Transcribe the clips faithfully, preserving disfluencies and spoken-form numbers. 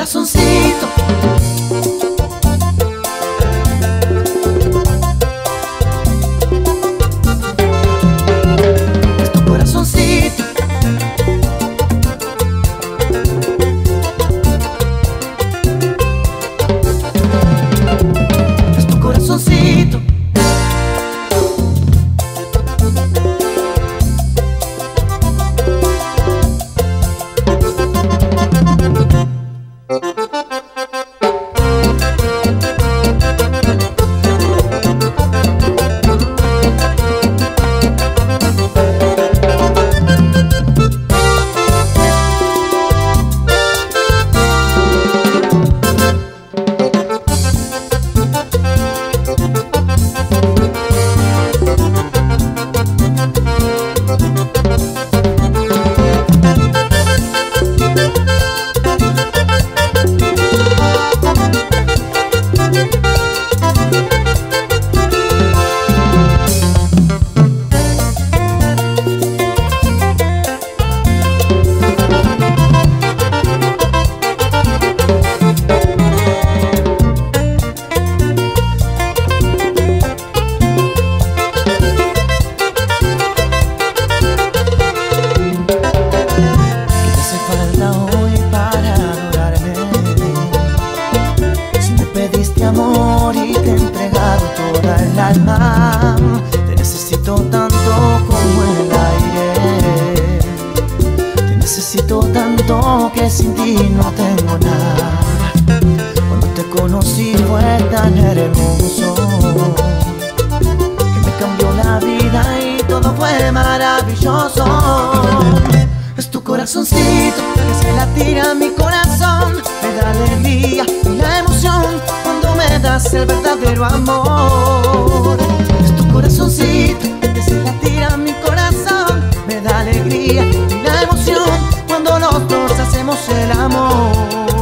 corazoncito. Es tu corazoncito. Es tu corazoncito. Amor y te he entregado toda el alma. Te necesito tanto como el aire. Te necesito tanto que sin ti no tengo nada. Cuando te conocí fue tan hermoso que me cambió la vida y todo fue maravilloso. Es tu corazoncito que se latira a mi corazón. Me da alegría y la emoción cuando me das el verdadero amor. Es tu corazoncito que se latira a mi corazón. Me da alegría y la emoción cuando los dos hacemos el amor.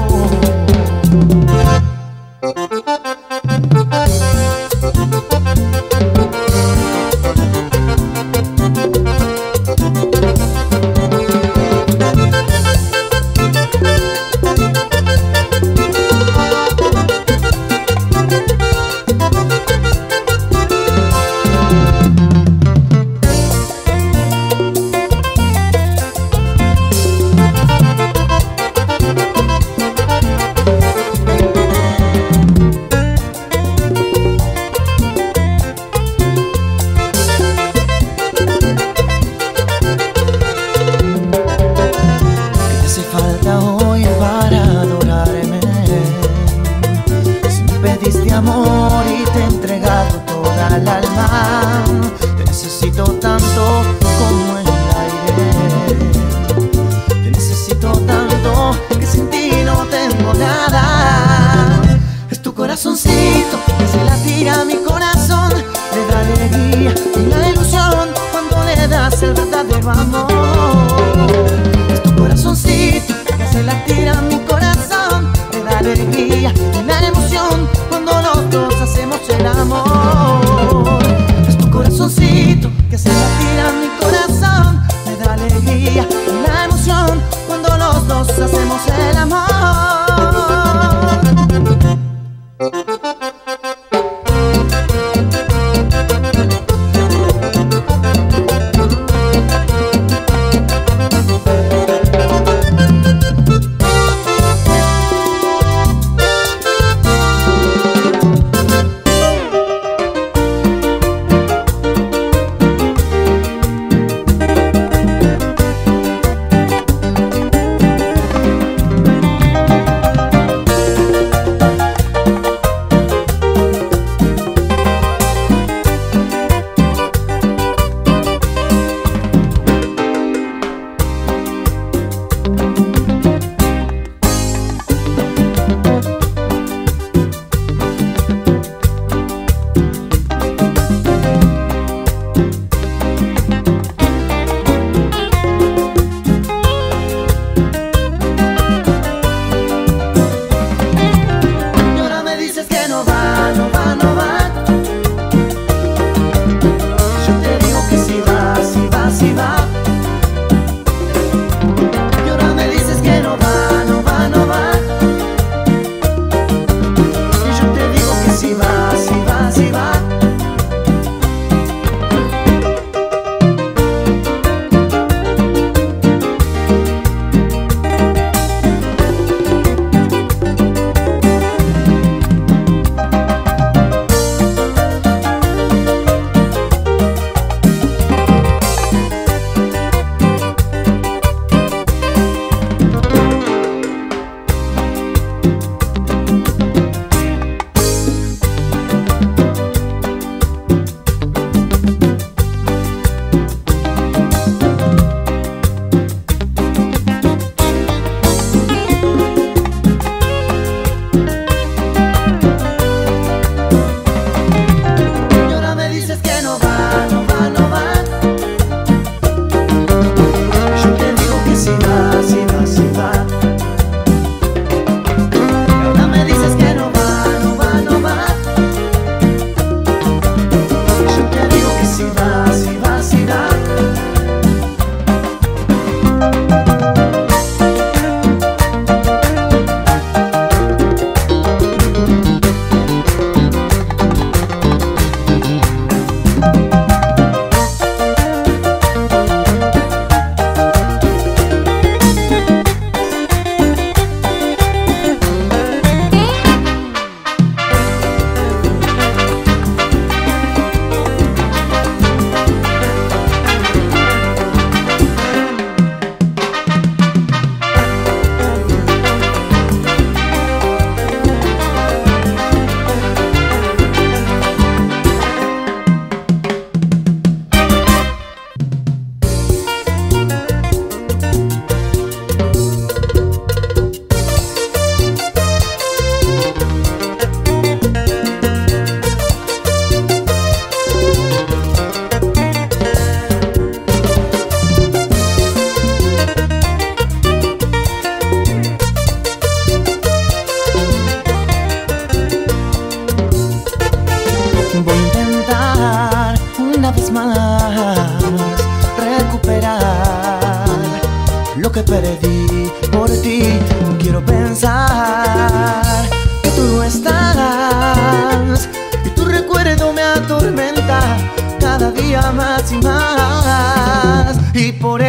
Hoy para adorarme, si me pediste amor y te he entregado toda el alma. Te necesito tanto como el aire. Te necesito tanto que sin ti no tengo nada. Es tu corazoncito que se latira a mi corazón. Le da alegría y la ilusión cuando le das el verdadero amor. Es tu corazoncito se latira a mi corazón, me da alegría y la emoción cuando los dos hacemos el amor. Es tu corazoncito que se latira a mi corazón, me da alegría y la emoción cuando los dos hacemos el amor.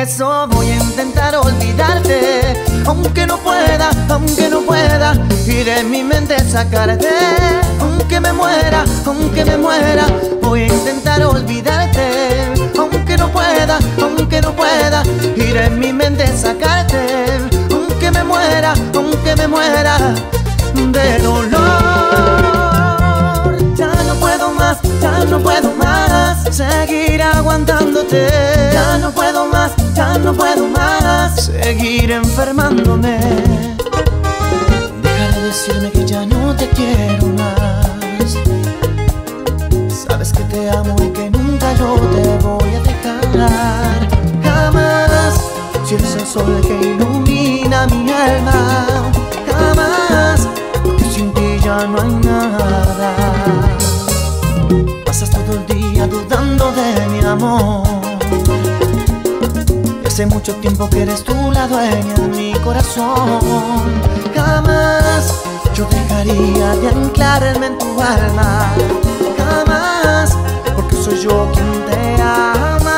eso voy a intentar olvidarte. Aunque no pueda, aunque no pueda, y de mi mente sacarte. Aunque me muera, aunque me muera, voy a intentar olvidarte. Aunque no pueda, aunque no pueda, y de mi mente sacarte. Aunque me muera, aunque me muera de dolor. Ya no puedo más, ya no puedo más seguir aguantándote. Ya no puedo más, ya no puedo más seguir enfermándome. Deja de decirme que ya no te quiero más. Sabes que te amo y que nunca yo te voy a dejar. Jamás, si eres el sol que ilumina mi alma. Jamás, porque sin ti ya no hay nada. Pasas todo el día dudando de mi amor. Y hace mucho tiempo que eres tú la dueña en mi corazón. Jamás yo dejaría de anclarme en tu alma. Jamás, porque soy yo quien te ama.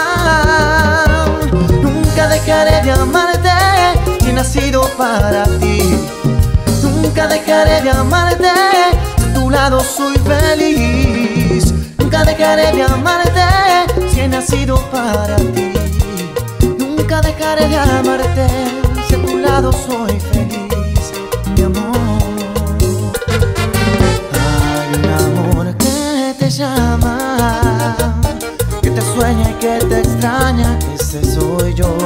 Nunca dejaré de amarte, ni he nacido para ti. Nunca dejaré de amarte, a tu lado soy feliz. Nunca dejaré de amarte, si he nacido para ti. Nunca dejaré de amarte, si a tu lado soy feliz, mi amor. Hay un amor que te llama, que te sueña y que te extraña, ese soy yo.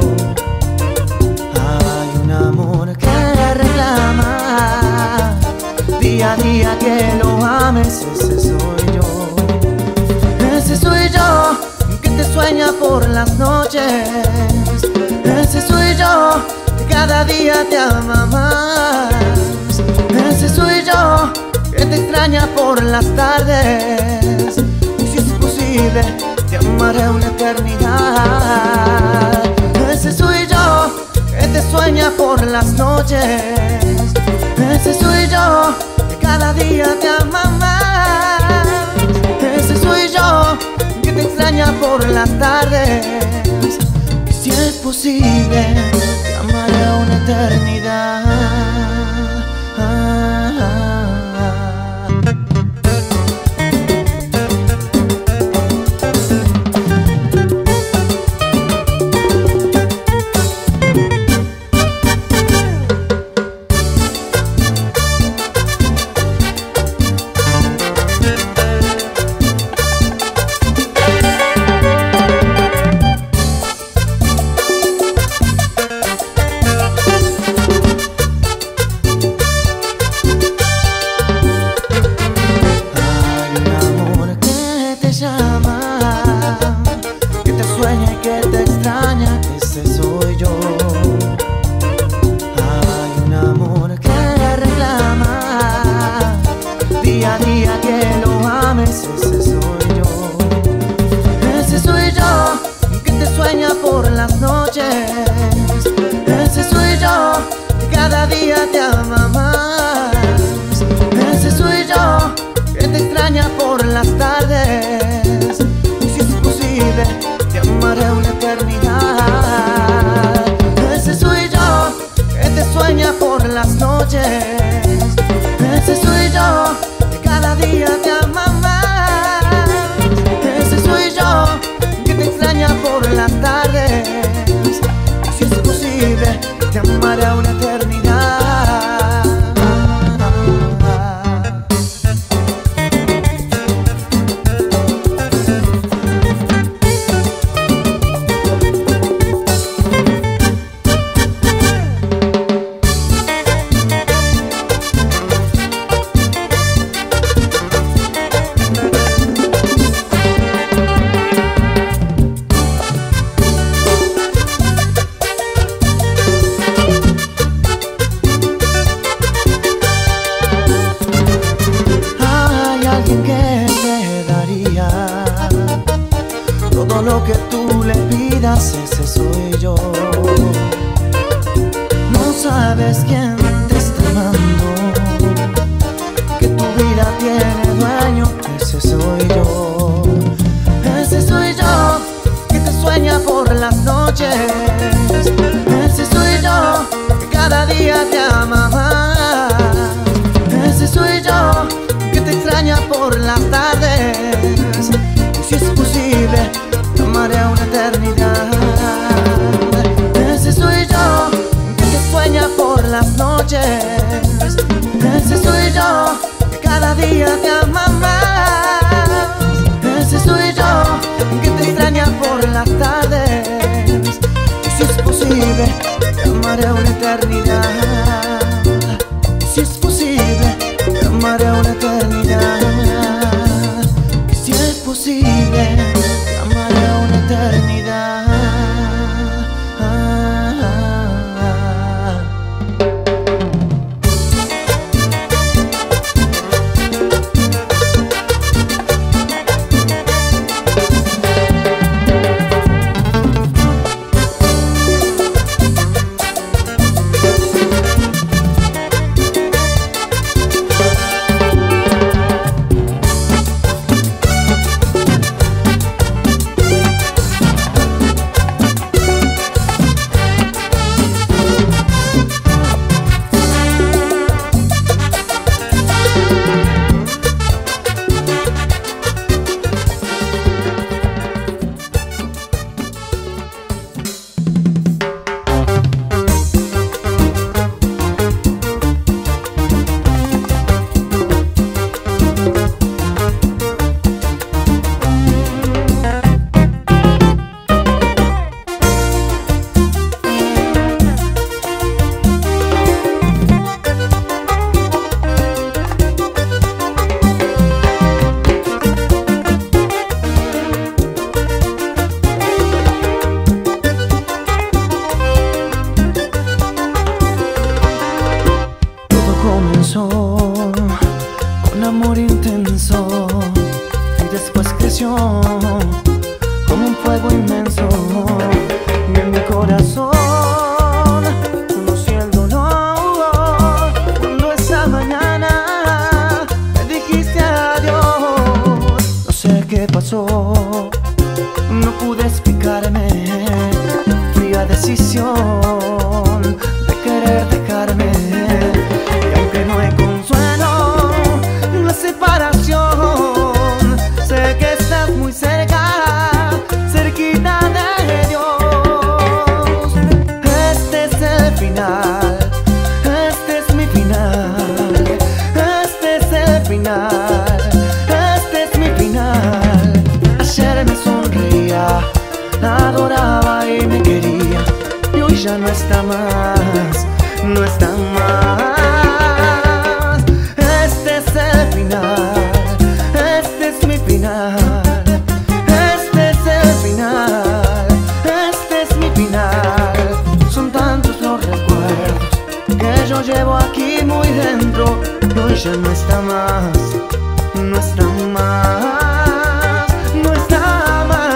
Hay un amor que reclama día a día que lo ames, ese soy yo. Ese soy yo, que te sueña por las noches. Ese soy yo, que cada día te ama más. Ese soy yo, que te extraña por las tardes. Y si es posible, te amaré una eternidad. Ese soy yo, que te sueña por las noches. Ese soy yo, que cada día te ama más. Ese soy yo, que te extraña por las tardes. Y si es posible, te amaré una eternidad. Ese soy yo. No sabes quién te está amando, que tu vida tiene dueño. Ese soy yo. Ese soy yo, que te sueña por las noches. día te ama más. Ese soy yo que te extraña por las tardes. Y si es posible, te amaré a una eternidad. Ese soy yo que te sueña por las noches. Ese soy yo que cada día te ama más. Ese soy yo que te extraña por las tardes. Y si es posible, te amaré a una eternidad. Y si es posible, te amaré a una eternidad. Y si es posible, te amaré a una eternidad. Con amor intenso y después creció como un fuego inmenso. Y en mi corazón conocí el dolor cuando esa mañana me dijiste adiós. No sé qué pasó, no pude explicarme. Fría decisión de querer dejarme. Y aunque no hay consuelo en la separación, sé que estás muy cerca, cerquita de Dios. Este es el final, este es mi final, este es el final, este es mi final. Ayer me sonría, la adoraba y me quería, y hoy ya no está más, no está más. Este es el final, este es mi final, este es el final, este es mi final. Son tantos los recuerdos que yo llevo aquí muy dentro, y hoy ya no está más, no está más, no está más.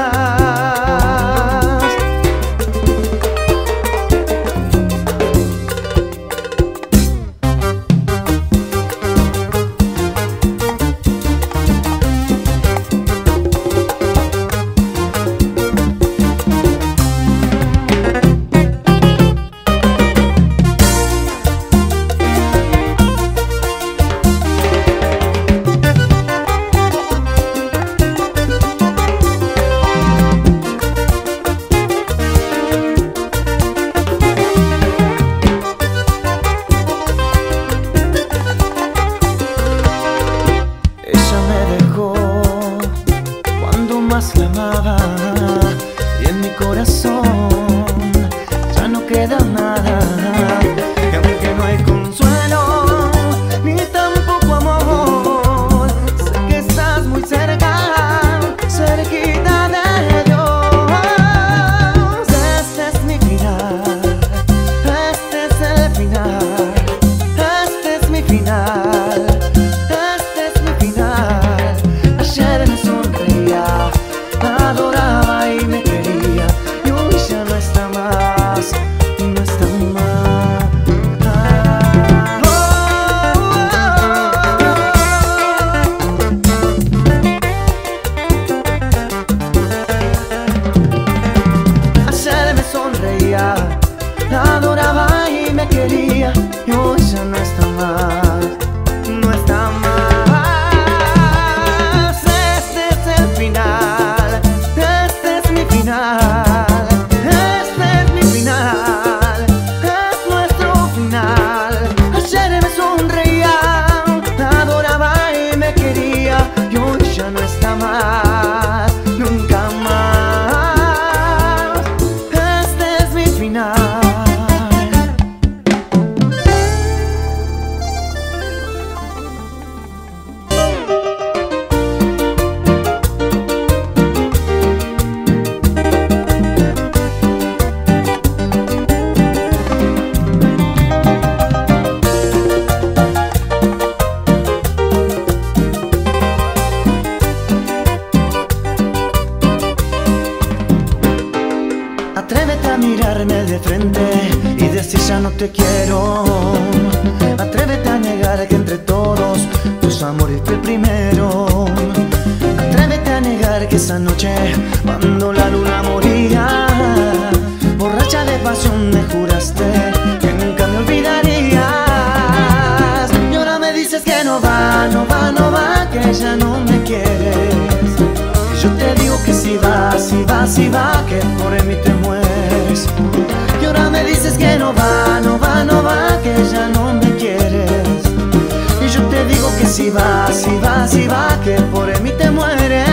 te quiero. Atrévete a negar que entre todos tus amores fue el primero. Atrévete a negar que esa noche, cuando la luna moría, borracha de pasión me juraste que nunca me olvidarías. Y ahora me dices que no va, no va, no va, que ya no me quieres. Y yo te digo que si va, si va, si va, que por mí te mueres. Y ahora me dices que no va, no va, no va, que ya no me quieres. Y yo te digo que si va, si va, si va, que por mí te mueres.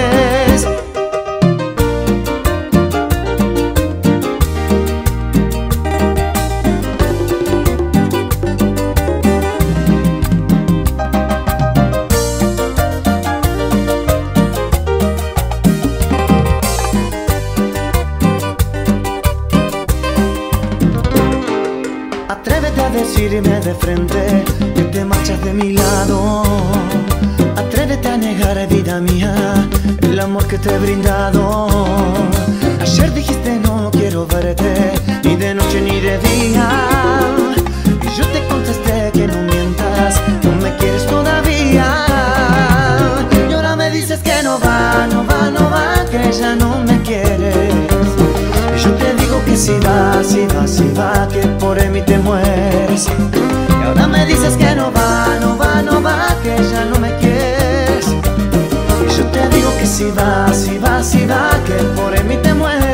Atrévete a decirme de frente que te marchas de mi lado. Atrévete a negar, vida mía, el amor que te he brindado. Ayer dijiste no quiero verte, ni de noche ni de día. Y yo te contesté que no mientas, no me quieres todavía. Y ahora me dices que no va, no va, no va, que ya no me quieres. Y yo te digo que si va, si va, si va, que por mí te mueres. Y ahora me dices que no va, no va, no va, que ya no me quieres. Y yo te digo que si va, si va, si va, que por mí te mueres.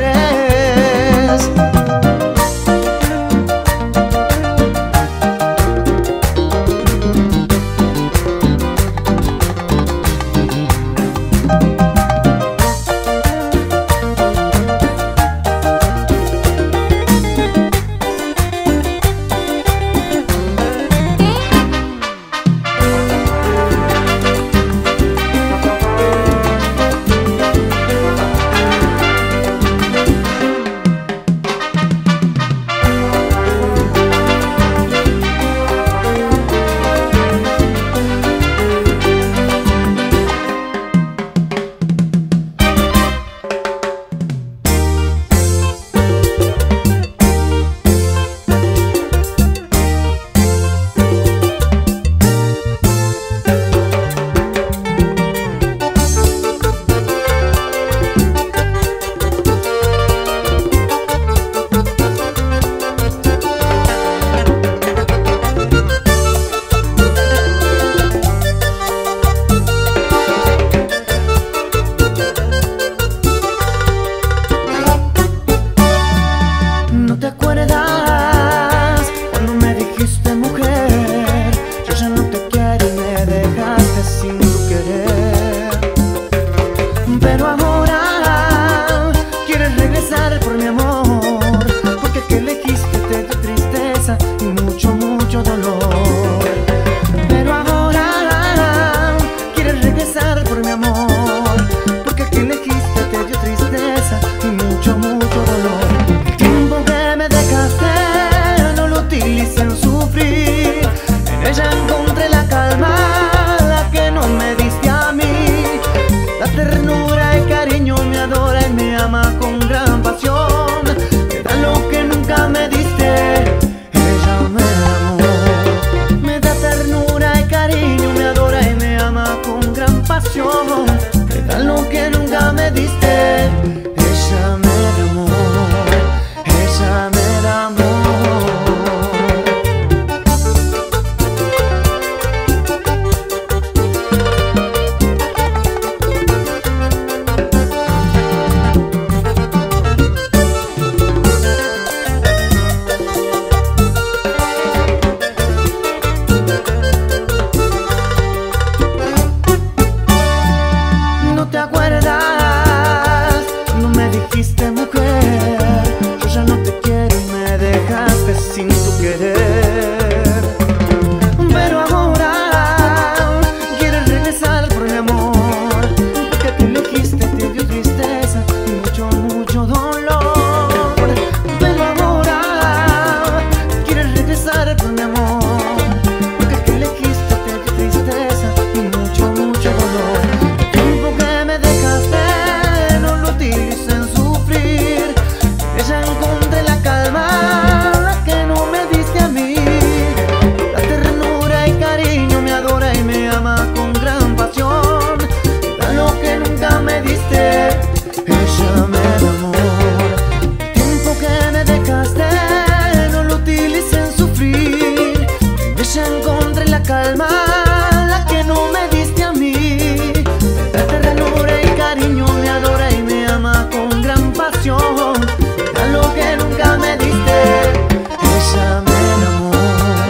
ya encontré la calma, la que no me diste a mí. De ternura y cariño me adora y me ama con gran pasión. A lo que nunca me diste, ella me enamoró.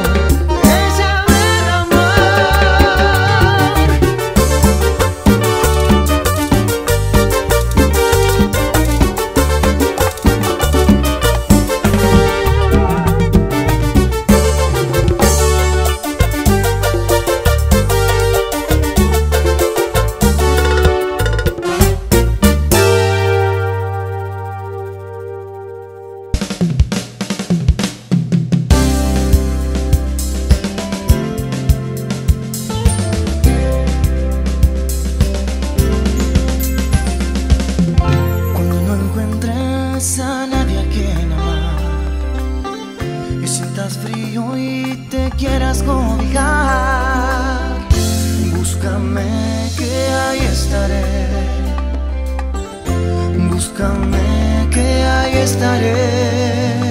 A nadie a quien amar y sientas frío y te quieras cobijar, búscame que ahí estaré, búscame que ahí estaré.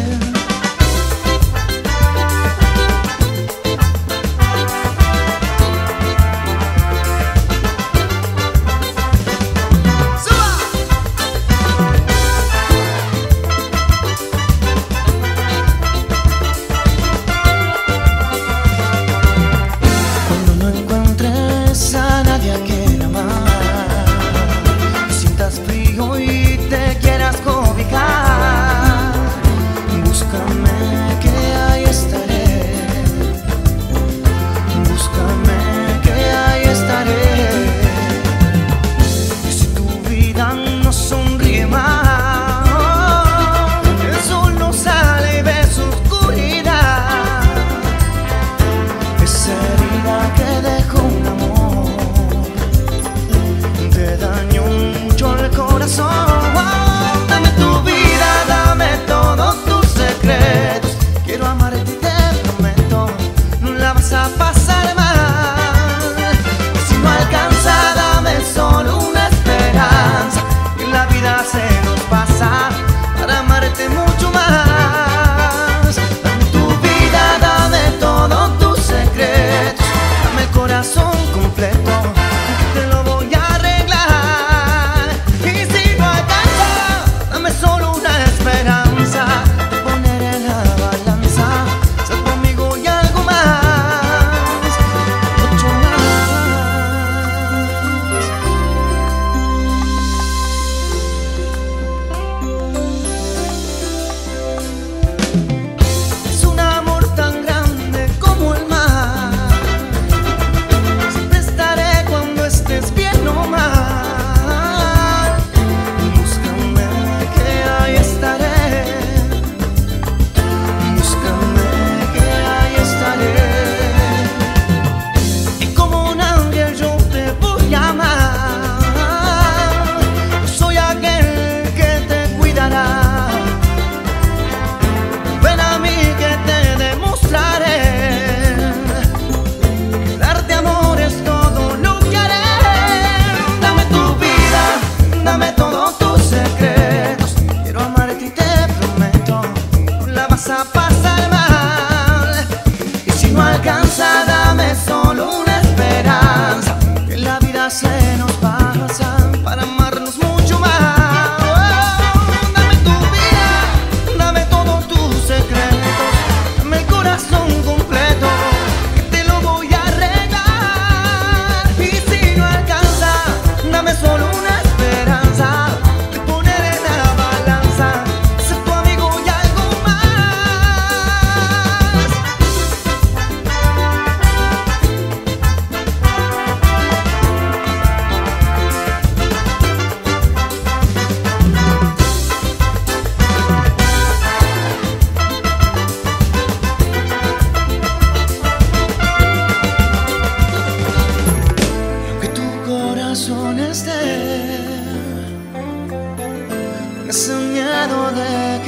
Ese miedo de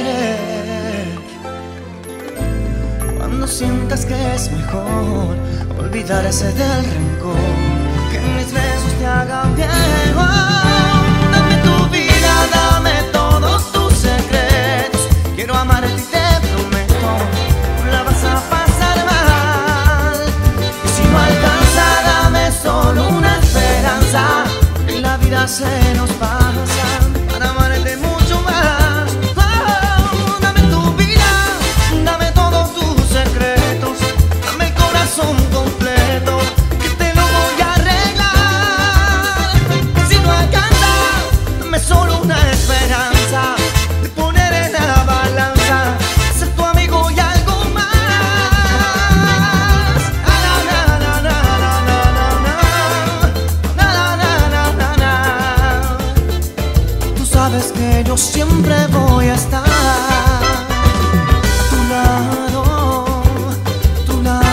querer, cuando sientas que es mejor olvidarse del rencor, que mis besos te hagan bien. Oh, dame tu vida, dame todos tus secretos. Quiero amarte y te prometo, no la vas a pasar mal. días se nos pasan para amarte mucho más. Oh, dame tu vida, dame todos tus secretos, dame el corazón completo, que te lo voy a arreglar. Si no alcanza, dame solo una esperanza de poner en la balanza, ser tu amigo y algo más. Sabes que yo siempre voy a estar a tu lado, a tu lado.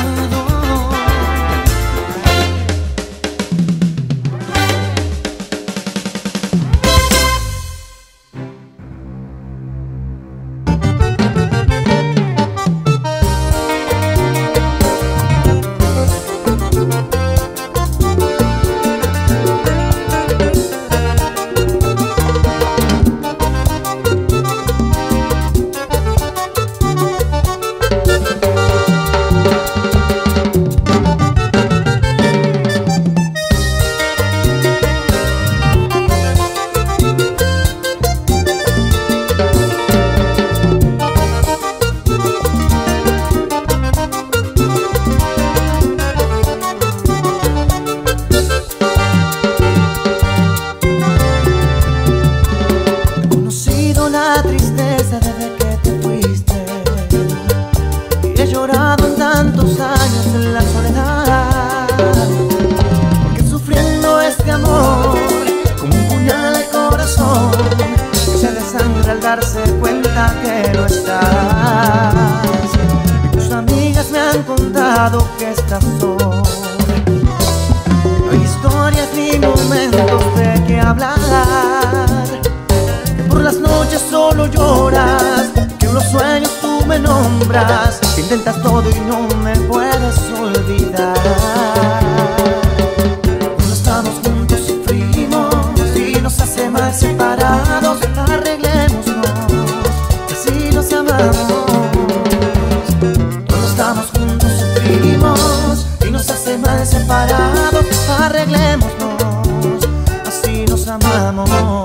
La tristeza desde que te fuiste, y he llorado en tantos años en la soledad, porque sufriendo este amor como un puñal al corazón que se desangra al darse cuenta que no estás. Y tus amigas me han contado que estás sola, no hay historias ni momentos de qué hablar, por las noches solo lloras, que en los sueños tú me nombras, que intentas todo y no me puedes olvidar. Cuando estamos juntos sufrimos y nos hace mal separados, arreglémonos, así nos amamos. Cuando estamos juntos sufrimos y nos hace mal separados, arreglémonos, así nos amamos.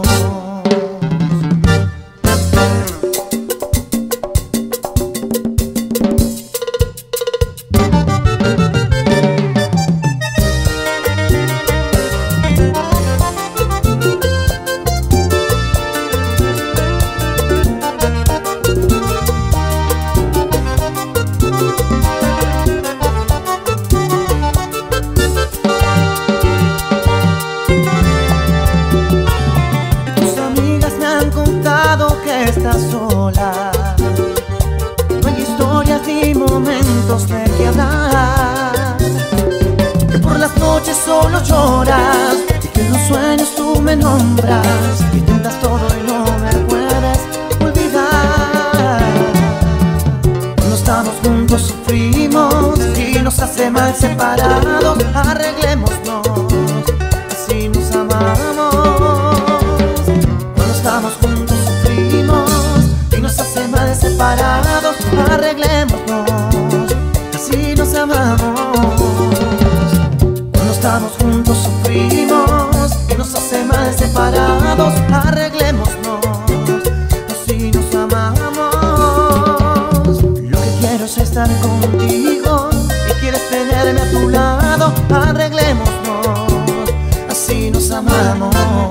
Estás sola, no hay historias ni momentos de que hablar, que por las noches solo lloras y que en los sueños tú me nombras, que intentas todo y no me puedes olvidar. Cuando estamos juntos sufrimos y nos hace mal separados, arreglémonos, así nos amamos. Cuando estamos juntos y nos hace mal separados, arreglémonos, así nos amamos. Cuando estamos juntos sufrimos y nos hace mal separados, arreglémonos, así nos amamos. Lo que quiero es estar contigo y quieres tenerme a tu lado, arreglémonos, así nos amamos.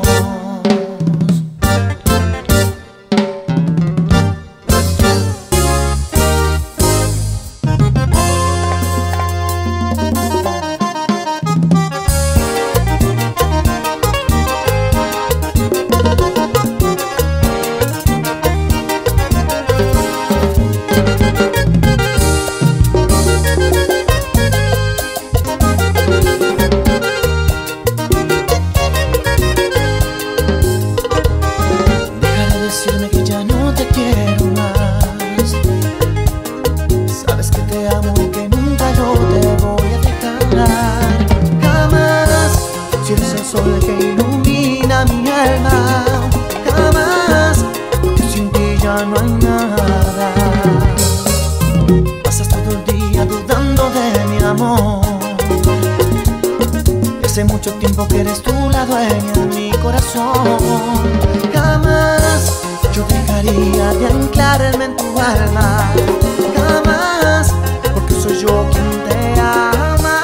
Sol que ilumina mi alma, jamás, porque sin ti ya no hay nada. Pasas todo el día dudando de mi amor, y hace mucho tiempo que eres tú la dueña de mi corazón. corazón. Jamás yo dejaría de anclarme en tu alma. Jamás, porque soy yo quien te ama.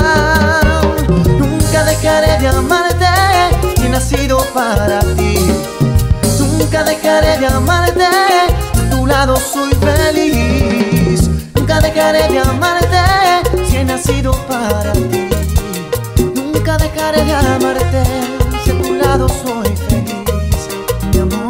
Nunca dejaré de amarte si he nacido para ti. Nunca dejaré de amarte, a tu lado soy feliz. Nunca dejaré de amarte si he nacido para ti. Nunca dejaré de amarte si a tu lado soy feliz, mi amor.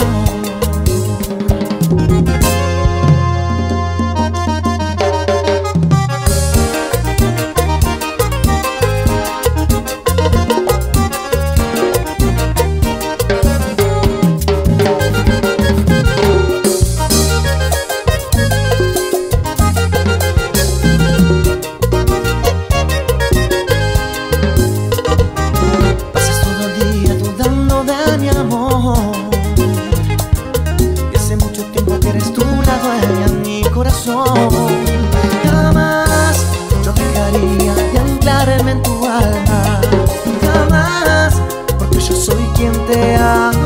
Jamás yo dejaría de anclarme en tu alma. Jamás, porque yo soy quien te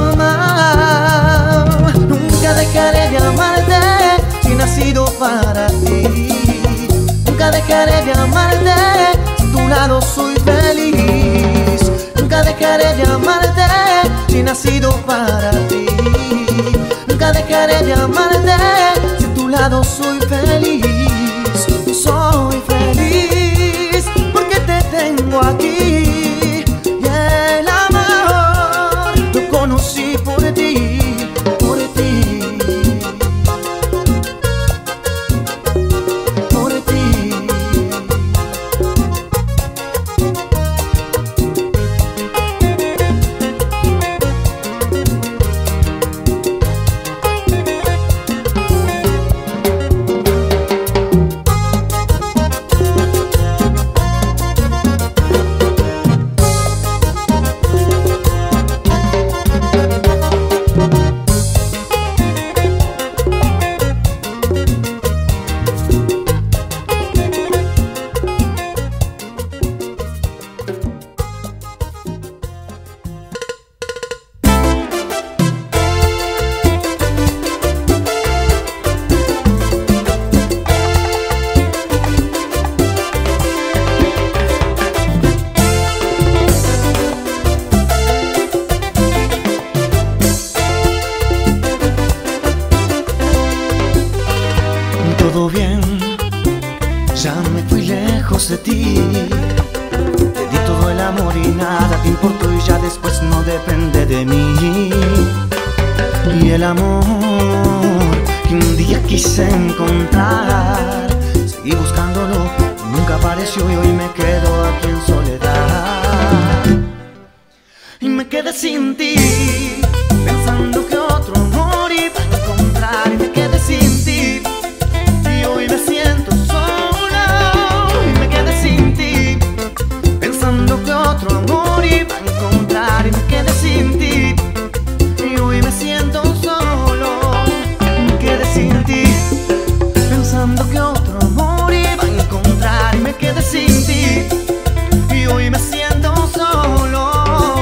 ama. Nunca dejaré de amarte si he nacido para ti. Nunca dejaré de amarte, si a tu lado soy feliz. Nunca dejaré de amarte si he nacido para ti. Nunca dejaré de amarte si a tu lado soy feliz. Soy feliz porque te tengo aquí. Y el amor lo conocí por ti, por ti, por ti. Todo bien, ya me fui lejos de ti. Te di todo el amor y nada te importó y ya después no depende de mí. Y el amor que un día quise encontrar, seguí buscándolo, nunca apareció y hoy me quedo aquí en soledad. Y me quedé sin ti, pensando que otro amor iba a encontrar. Y me quedé sin ti, y hoy me siento sola. Y me quedé sin ti, pensando que otro amor iba a encontrar. Y me quedé sin ti, y hoy me siento solo. Me quedé sin ti, pensando que otro amor iba a encontrar. Y me quedé sin ti, y hoy me siento solo.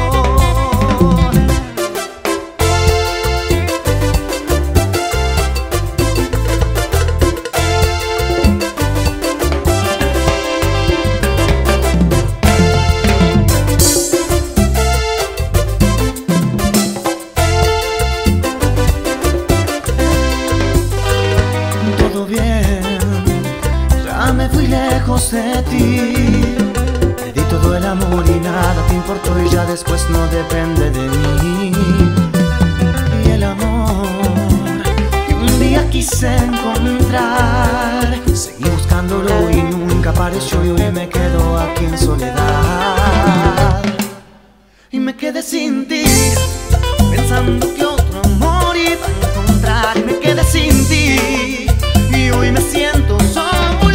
De ti, te di todo el amor y nada te importó y ya después no depende de mí. Y el amor que un día quise encontrar, seguí buscándolo y nunca apareció y hoy me quedo aquí en soledad. Y me quedé sin ti, pensando que otro amor iba a encontrar. Y me quedé sin ti, y hoy me siento sola.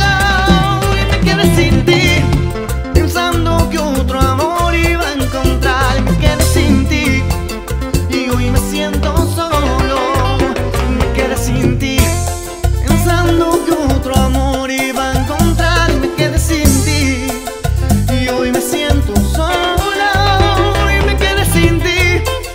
Sin ti, pensando que otro amor iba a encontrar. Me quedé sin ti, y hoy me siento solo. Me quedé sin ti, pensando que otro amor iba a encontrar. Me quedé sin ti, y hoy me siento solo. Y me quedé sin ti,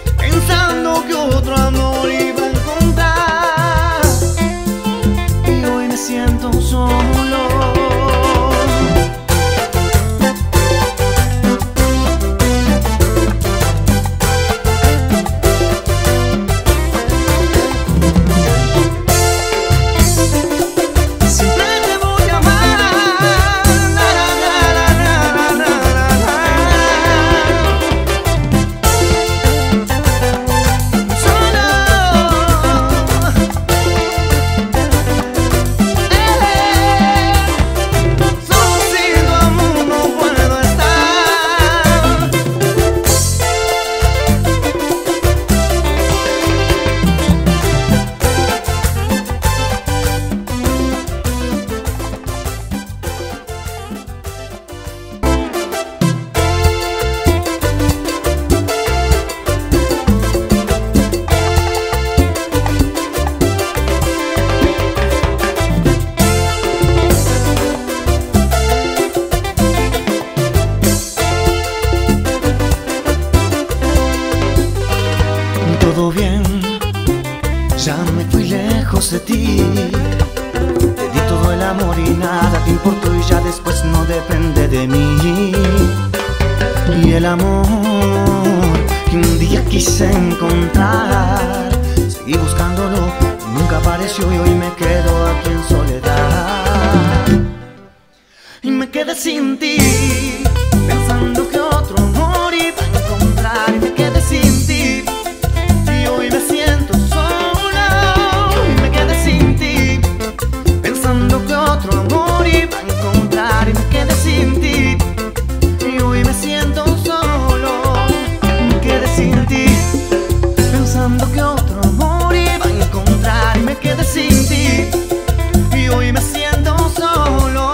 y el amor que un día quise encontrar. Seguí buscándolo, nunca apareció y hoy me quedo aquí en soledad. Y me quedé sin ti, pensando que otro amor iba a encontrar. Y me quedé sin ti, y hoy me siento sola. Y me quedé sin ti, pensando que otro amor iba a encontrar. Y me quedé sin ti, y hoy me siento solo. Me quedé sin ti, pensando que otro amor iba a encontrar. Y me quedé sin ti, y hoy me siento solo.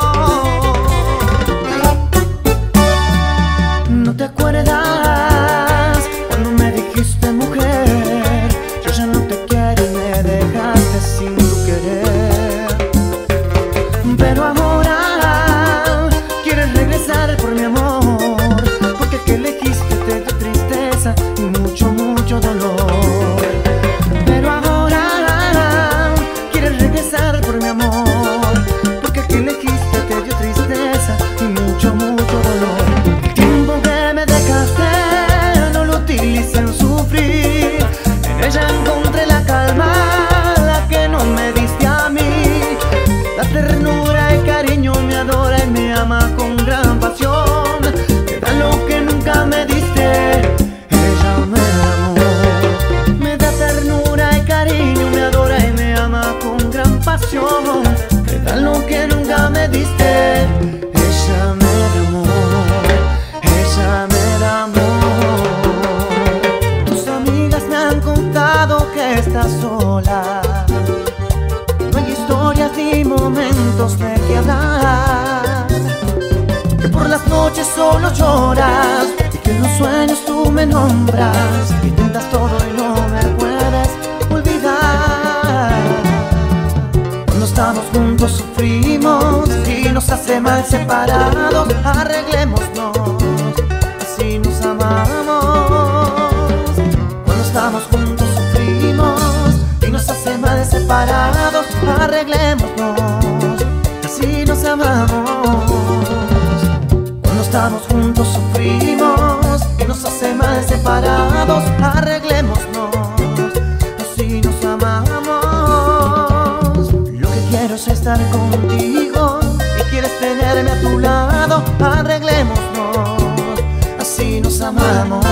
¿No te acuerdas cuando me dijiste, mujer, yo ya no te quiero y me dejaste sin tu querer? Pero ahora quieres regresar por mi amor, porque el que elegiste te dio tristeza y mucho, mucho dolor. Pero ahora quieres regresar por mi amor, porque el que elegiste te dio tristeza y mucho, mucho dolor. El tiempo que me dejaste no lo utilicé en sufrir, en ella encontré la calma, la que no me diste a mí. La ternura y cariño me adora y me ama con gran pasión, me da lo que nunca me diste, ella me amó. Me da ternura y cariño, me adora y me ama con gran pasión, me da lo que nunca me diste, ella me da amor, ella me da amor. Tus amigas me han contado que estás sola, no hay historias ni momentos de que hablar, que por las noches solo lloras y que en los sueños tú me nombras, que intentas todo y no me puedes olvidar. Cuando estamos juntos sufrimos y nos hace mal separados, arreglémonos, así nos amamos. Cuando estamos juntos sufrimos y nos hace mal separados, arreglémonos, así nos amamos. Cuando estamos juntos sufrimos y nos hace mal separados, arreglémonos, así nos amamos. Lo que quiero es estar contigo y quieres tenerme a tu lado, arreglémonos, así nos amamos.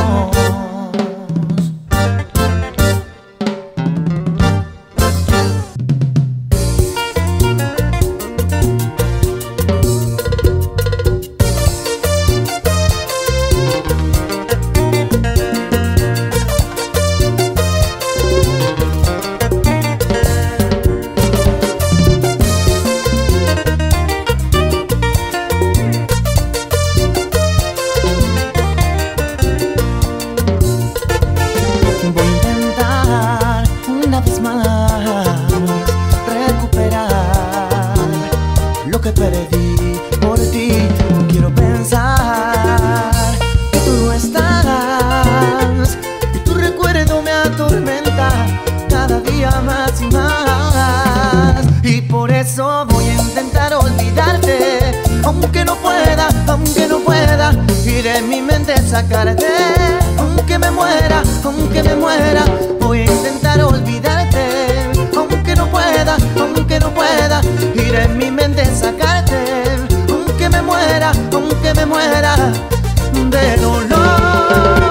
Sacarte, aunque me muera, aunque me muera, voy a intentar olvidarte, aunque no pueda, aunque no pueda, ir en mi mente sacarte, aunque me muera, aunque me muera de dolor.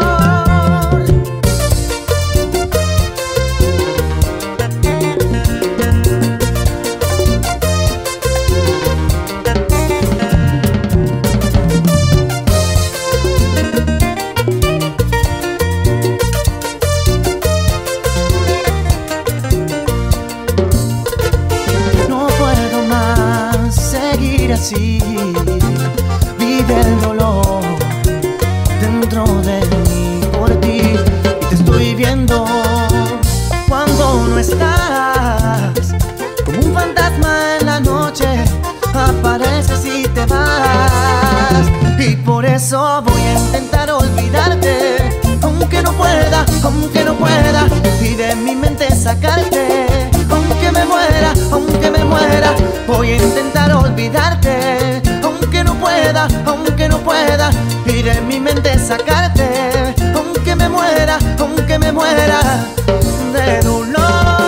Así vive el dolor dentro de mí por ti, y te estoy viendo cuando no estás, como un fantasma en la noche, apareces y te vas, y por eso voy a intentar olvidarte, aunque no pueda, aunque no pueda, y de mi mente sacarte, aunque me muera, aunque me muera, voy a intentar olvidarte, aunque no pueda, aunque no pueda, y de mi mente sacarte, aunque me muera, aunque me muera de dolor.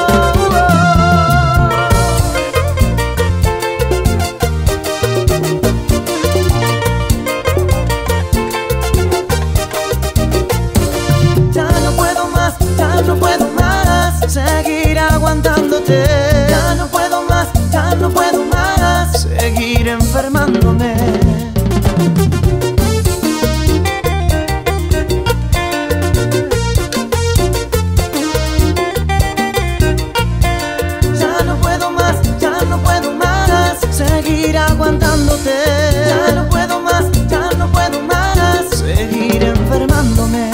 Ya no puedo más, ya no puedo más seguir aguantándote. Ya no puedo más, ya no puedo más seguir enfermándome. Ya no puedo más, ya no puedo más seguir aguantándote. Ya no puedo más, ya no puedo más seguir enfermándome.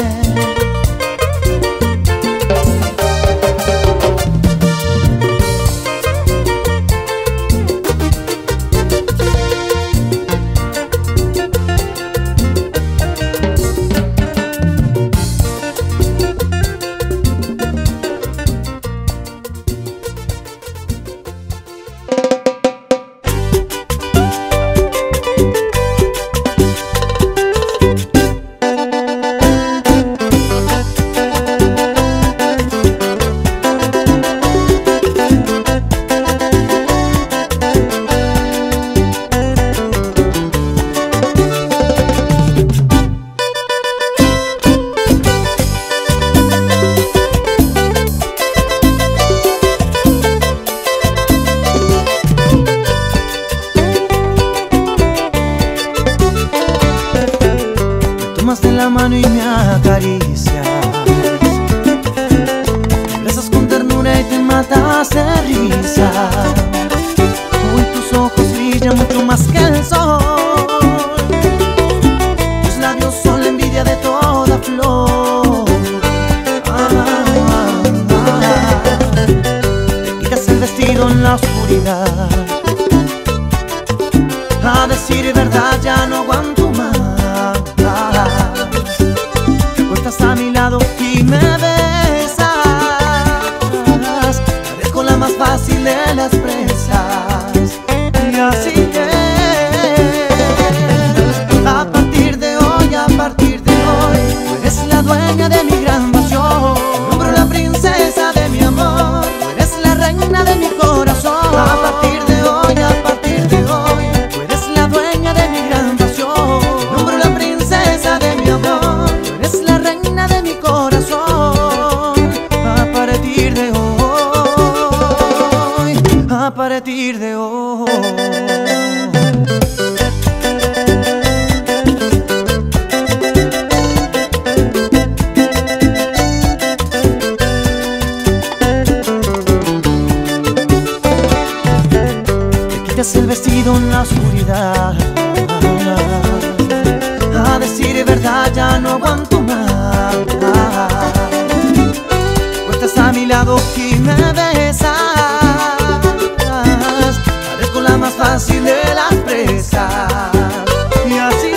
De la mano y me acaricias, me besas con ternura y te matas de risa. Hoy tus ojos brillan mucho más que el sol, tus labios son la envidia de toda flor. Ah, ah, ah. Te quitas el vestido en la oscuridad, a decir verdad ya no aguanto más. A mi lado y me besas, parezco la más fácil de las presas. Y así es, a partir de hoy, a partir de hoy, tú eres la dueña de mi gran pasión. Nombro la princesa de mi amor, tú eres la reina de mi corazón. A partir de hoy, a partir de hoy, tú eres la dueña de mi gran pasión. Nombro la princesa de mi amor, tú eres la reina de mi corazón. A partir de hoy, a partir de hoy. Te quitas el vestido en la oscuridad, a decir verdad ya no aguanto más. Tú estás a mi lado y me besas, parezco la más fácil de las presas. Y así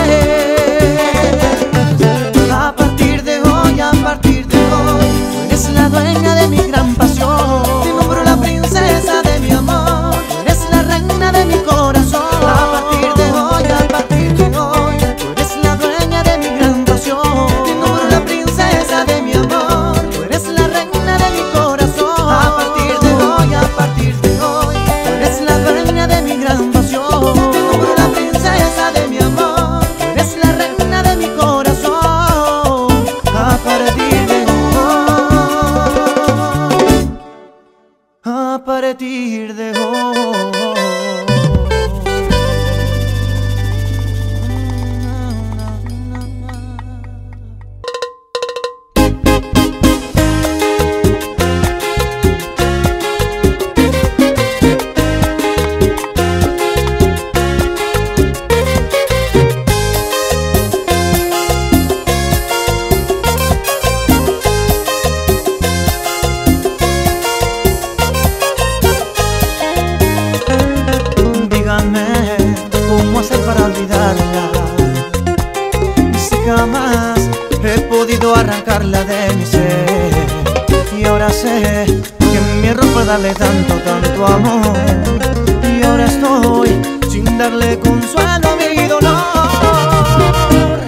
es, a partir de hoy, a partir de hoy, tú eres la dueña de mi gran pasión. Te nombro la princesa de mi amor, tú eres la reina de mi corazón. A partir de hoy, a partir de hoy, tú eres la dueña de mi gran pasión. Te nombro la princesa de mi amor, tú eres la reina de mi corazón. A partir de hoy, a partir de hoy, tú eres la dueña de mi gran pasión. Te nombro la princesa de mi amor, tú eres la reina de mi corazón. A partir de hoy, a partir de hoy. ¿Cómo hacer para olvidarla? Si jamás he podido arrancarla de mi ser. Y ahora sé que mi error fue darle tanto, tanto amor. Y ahora estoy sin darle consuelo a mi dolor.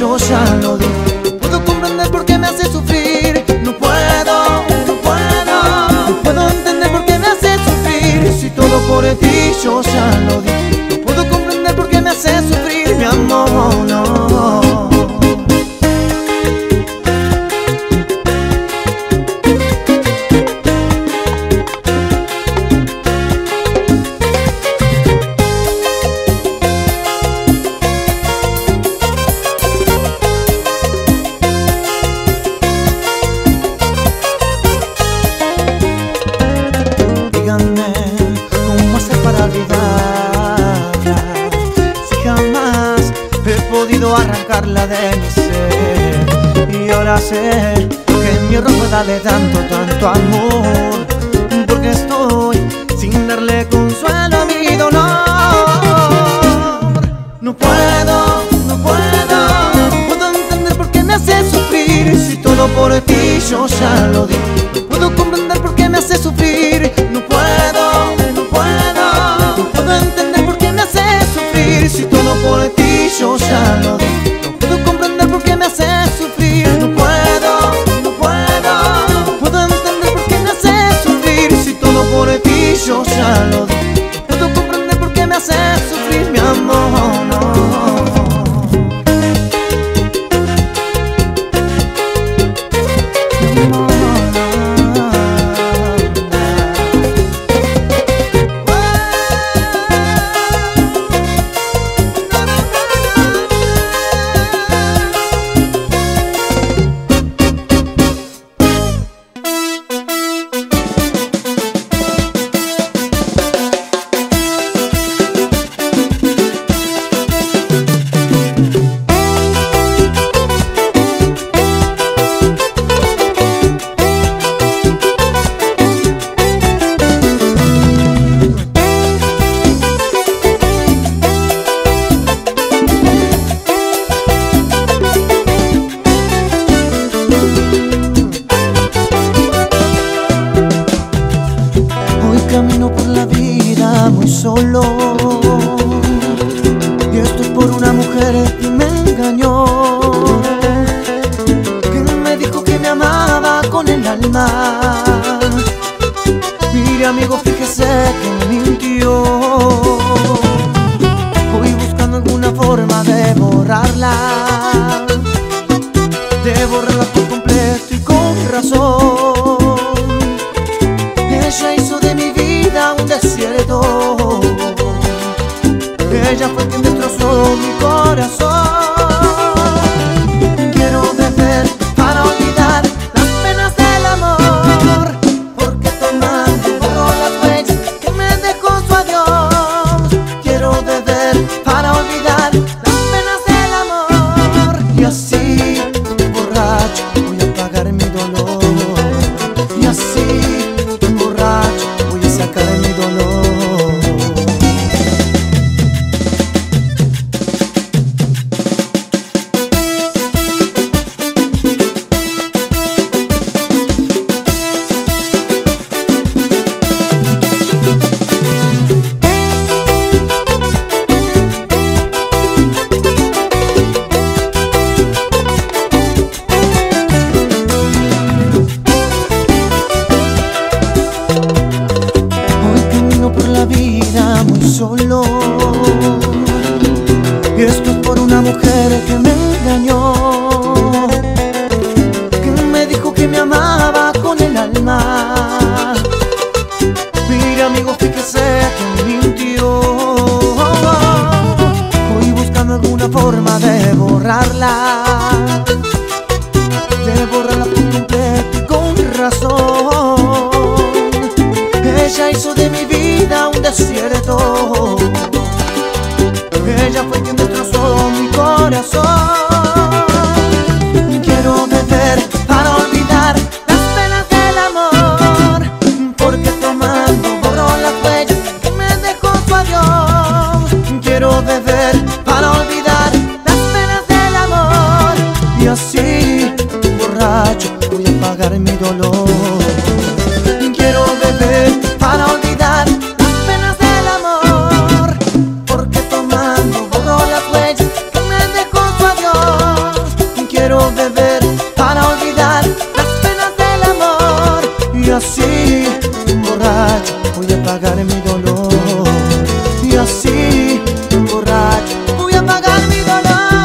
yo ya lo di. No puedo comprender por qué me hace sufrir. No puedo, no puedo, no puedo entender por qué me hace sufrir. Si todo por ti yo ya lo di. No puedo comprender por qué me hace sufrir, mi amor, no. ¿Cómo hacer para olvidarla? Si jamás he podido arrancarla de mi ser. Y ahora sé que mi error fue darle tanto, tanto amor, porque estoy sin darle consuelo a mi dolor. No puedo, no puedo, no puedo entender por qué me hace sufrir. Si todo por ti yo ya lo di. No puedo comprender por qué me hace sufrir. No puedo, no puedo, no puedo entender por qué me hace sufrir. Si todo por ti yo ya lo di. No puedo comprender por qué me hace sufrir. No puedo, no puedo, no puedo entender por qué me hace sufrir. Si todo por ti yo ya lo di. No puedo comprender por qué me hace sufrir, mi amor, no. Camino por la vida muy solo, y esto es por una mujer que me engañó, que me dijo que me amaba con el alma. Mire amigo, fíjese que me mintió. Voy buscando alguna forma de borrarla, de borrarla por completo y con razón. Ella hizo de mi vida un desierto. Ella fue quien destrozó mi corazón. Quiero beber para olvidar las penas del amor, porque tomando borro las huellas que me dejó su adiós. Quiero beber para olvidar las penas del amor, y así borracho voy a apagar mi dolor. Y así voy a sacar mi dolor. Por la vida muy solo, y esto es por una mujer que me engañó, que me dijo que me amaba con el alma. Mira amigo, fíjese que me mintió. Voy buscando alguna forma de borrarla, de borrarla por completo y con razón. Ella hizo de mi vida un desierto. Ella fue quien destrozó mi corazón. Quiero beber para olvidar las penas del amor, porque tomando borro las huellas que me dejó su adiós. Quiero beber para olvidar las penas del amor, y así borracho voy a apagar mi dolor. Quiero beber para olvidar las penas del amor, apagar mi dolor. Y así, borracho, voy a apagar mi dolor.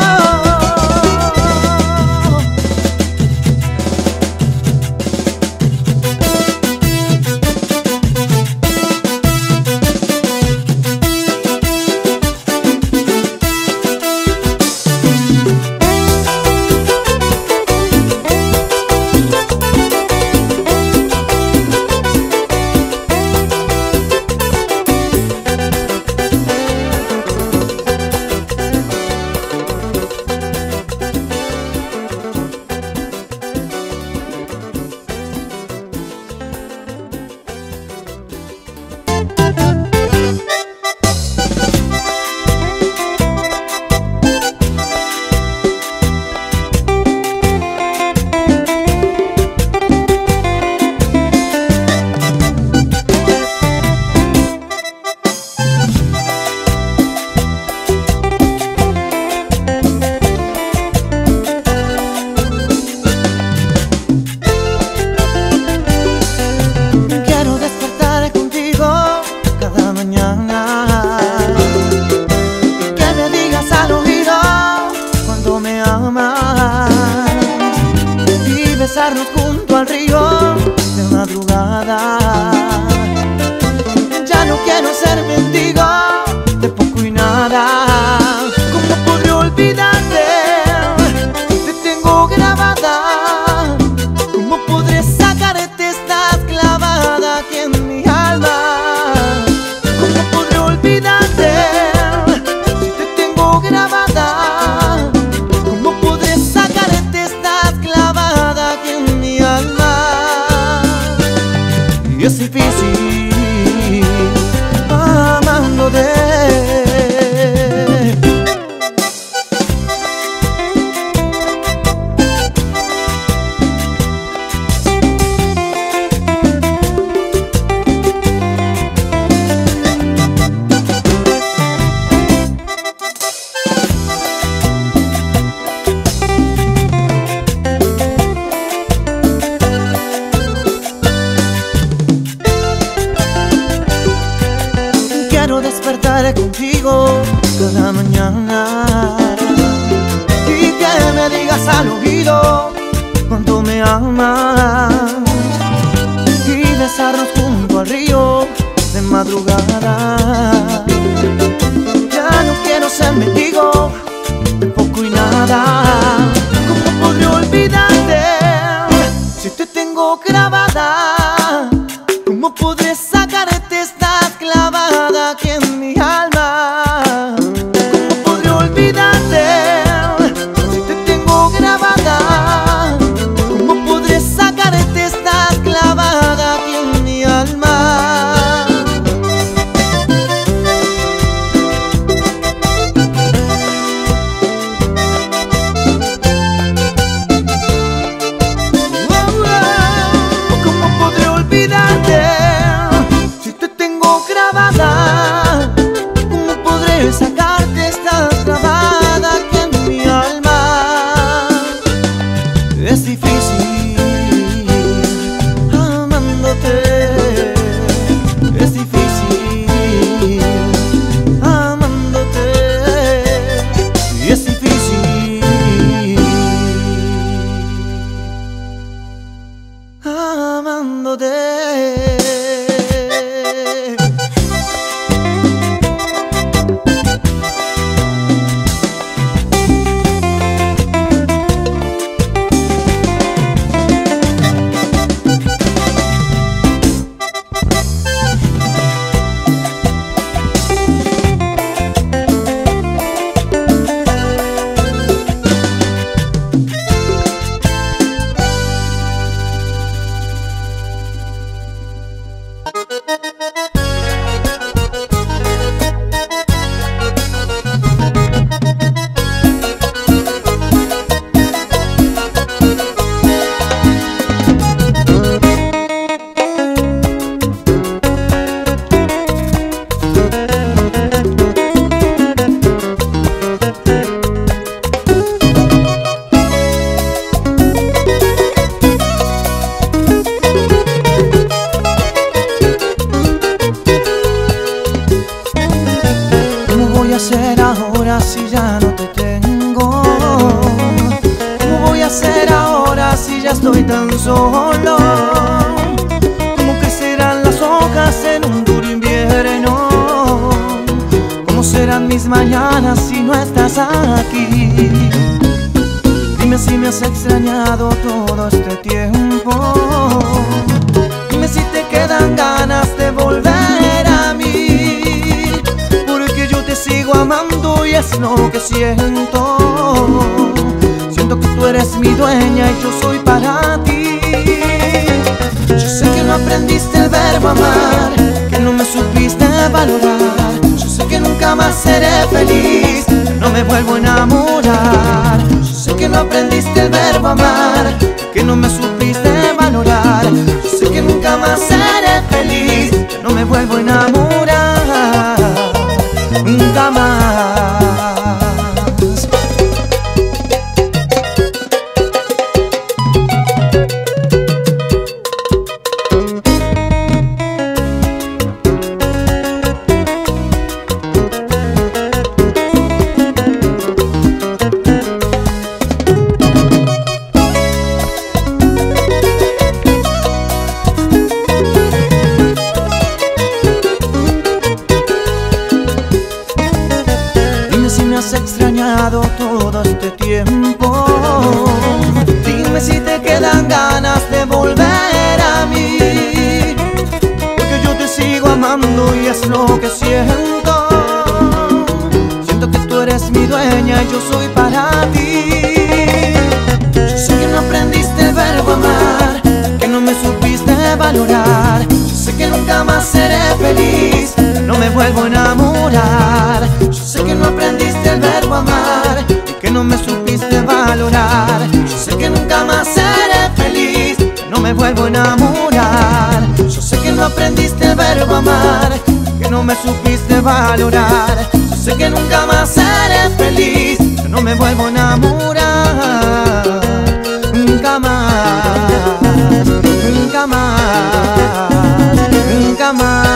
Besarnos junto al río de madrugada. Ya no quiero ser mendigo de poco y nada. ¿Cómo podré olvidarte? Te tengo grabada. ¿Cómo podré sacarte? Estás clavada aquí en mi alma. ¿Cómo podré olvidarte? Si te tengo grabada. ¿Cómo podré sacarte? Estás clavada aquí en mi alma. Y es difícil amándote. Quiero despertar contigo cada mañana y que me digas al oído cuánto me amas, y besarnos junto al río de madrugada. Ya no quiero ser mendigo de poco y nada. ¿Cómo podré olvidarte si te tengo grabada? ¿Cómo podré sacarte? Estás clavada aquí en mi alma. ¿Cómo podré olvidarte si te tengo grabada? ¿Cómo podré sacarte? Estás clavada aquí en mi alma. Oh, oh, ¿cómo podré hacer ahora si ya no te tengo? ¿Cómo voy a hacer ahora si ya estoy tan solo? ¿Cómo crecerán las hojas en un duro invierno? ¿Cómo serán mis mañanas si no estás aquí? Dime si me has extrañado todo este tiempo. Dime si te quedan ganas de volver a mí, porque yo te sigo amando y es lo que siento. Siento que tú eres mi dueña y yo soy para ti. Yo sé que no aprendiste el verbo amar, que no me supiste valorar. Yo sé que nunca más seré feliz, no me vuelvo a enamorar. Yo sé que no aprendiste el verbo amar, que no me supiste valorar. Yo sé que nunca más seré feliz, que no me vuelvo a enamorar, nunca más. Si me has extrañado todo este tiempo, dime si te quedan ganas de volver a mí, porque yo te sigo amando y es lo que siento. Siento que tú eres mi dueña y yo soy para ti. Yo sé que no aprendiste el verbo amar, que no me supiste valorar. Yo sé que nunca más seré feliz, no me vuelvo a enamorar. Yo sé que no aprendiste el verbo amar y que no me supiste valorar. Yo sé que nunca más seré feliz, no me vuelvo a enamorar. Yo sé que no aprendiste el verbo amar, que no me supiste valorar. Yo sé que nunca más seré feliz, que no me vuelvo a enamorar, nunca más, nunca más, nunca más.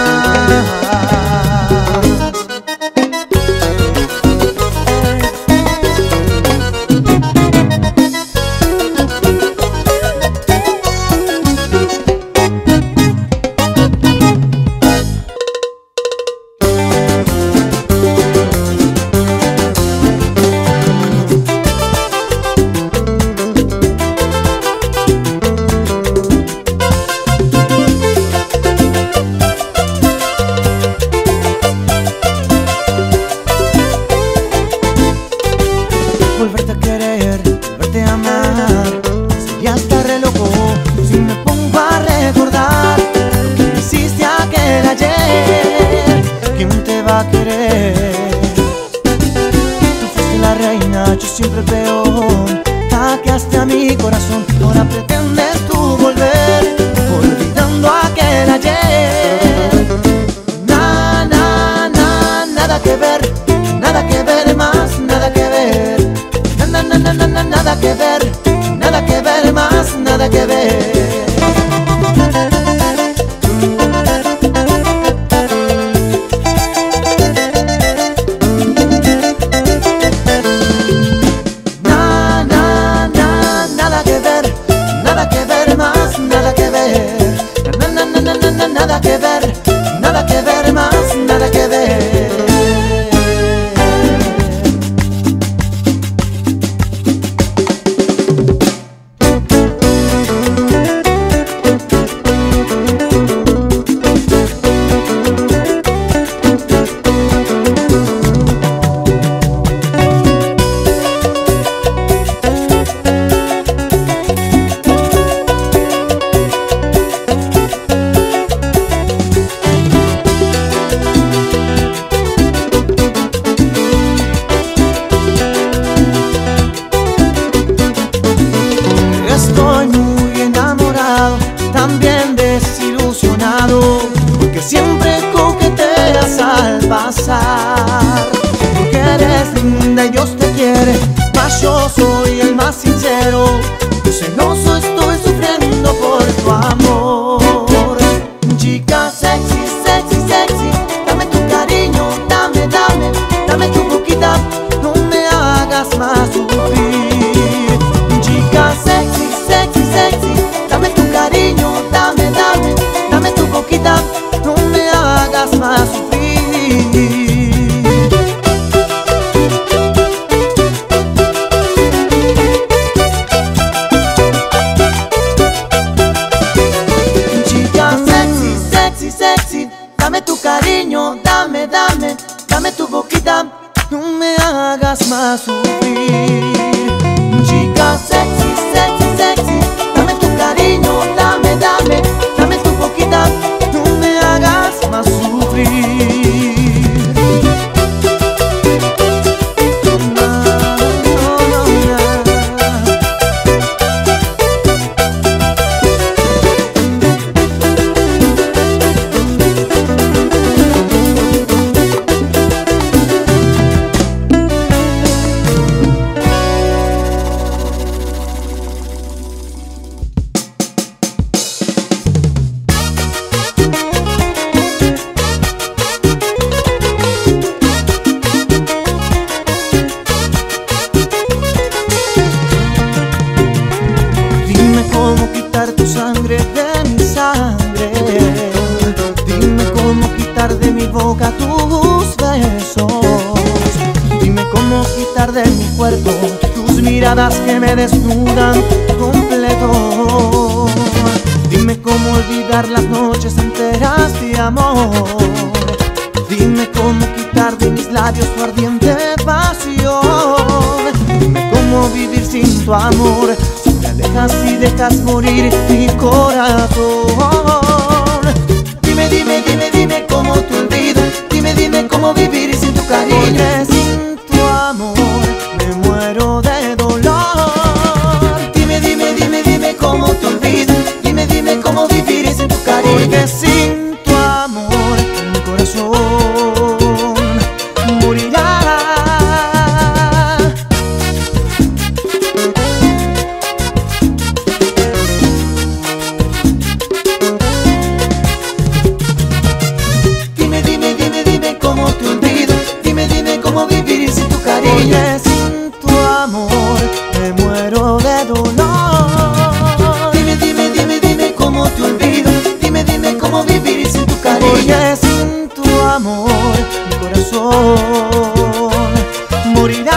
Volverte a querer, volverte a amar, sería hasta re loco si me pongo a recordar lo que me hiciste aquel ayer. ¿Quién te va a querer? Tú fuiste la reina, yo siempre el peón. Hackeaste a mi corazón, ahora pretendes tú volver, olvidando aquel ayer. Na, na, na, nada que ver, nada que ver más, nada que ver. Na, na, na, na, na, nada que ver, nada que ver más, nada que ver. Na, na, na, nada que ver, nada que ver más, nada que ver. Na, na, na, na, na, na, nada que ver, nada que ver más, nada que ver. Estoy muy enamorado, también desilusionado, porque siempre coqueteas al pasar. Porque eres linda y Dios te quiere, mas yo soy el más sincero. Yo celoso estoy sufriendo por tu amor. Chica sexy, sexy, sexy, dame tu cariño, dame, dame, dame tu hagas más sufrir. Chica sexy, sexy, sexy, dame tu cariño, dame, dame, dame tu boquita, no me hagas más sufrir. Chica sexy, sexy, sexy, dame tu cariño, dame, dame, dame tu boquita, no me hagas más sufrir. Cómo quitar tu sangre de mi sangre. Dime cómo quitar de mi boca tus besos. Dime cómo quitar de mi cuerpo tus miradas que me desnudan completo. Dime cómo olvidar las noches enteras de amor. Dime cómo quitar de mis labios tu ardiente pasión. Dime cómo vivir sin tu amor, me alejas y dejas morir mi corazón. Dime, dime, dime, dime cómo te olvido. Dime, dime cómo vivir sin tu cariño. Porque sin tu amor me muero de dolor. Dime, dime, dime, dime cómo te olvido. Dime, dime cómo vivir sin tu cariño. Porque sin tu amor mi corazón morirá. Porque sin tu amor me muero de dolor. Dime, dime, dime, dime cómo te olvido. Dime, dime cómo vivir sin tu cariño. Porque sin tu amor mi corazón morirá.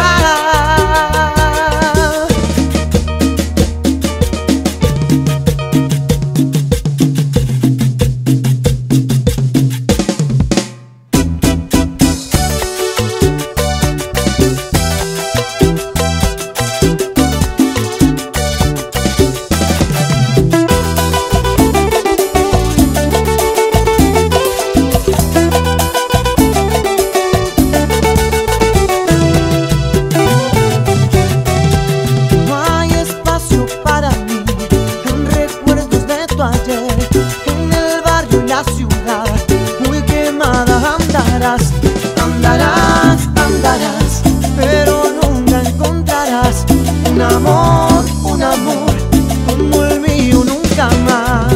En el barrio y la ciudad muy quemada andarás, andarás, andarás, pero nunca encontrarás un amor, un amor como el mío nunca más.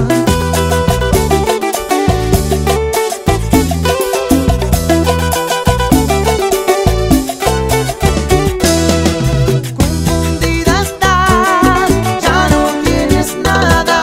Confundida estás, ya no tienes nada.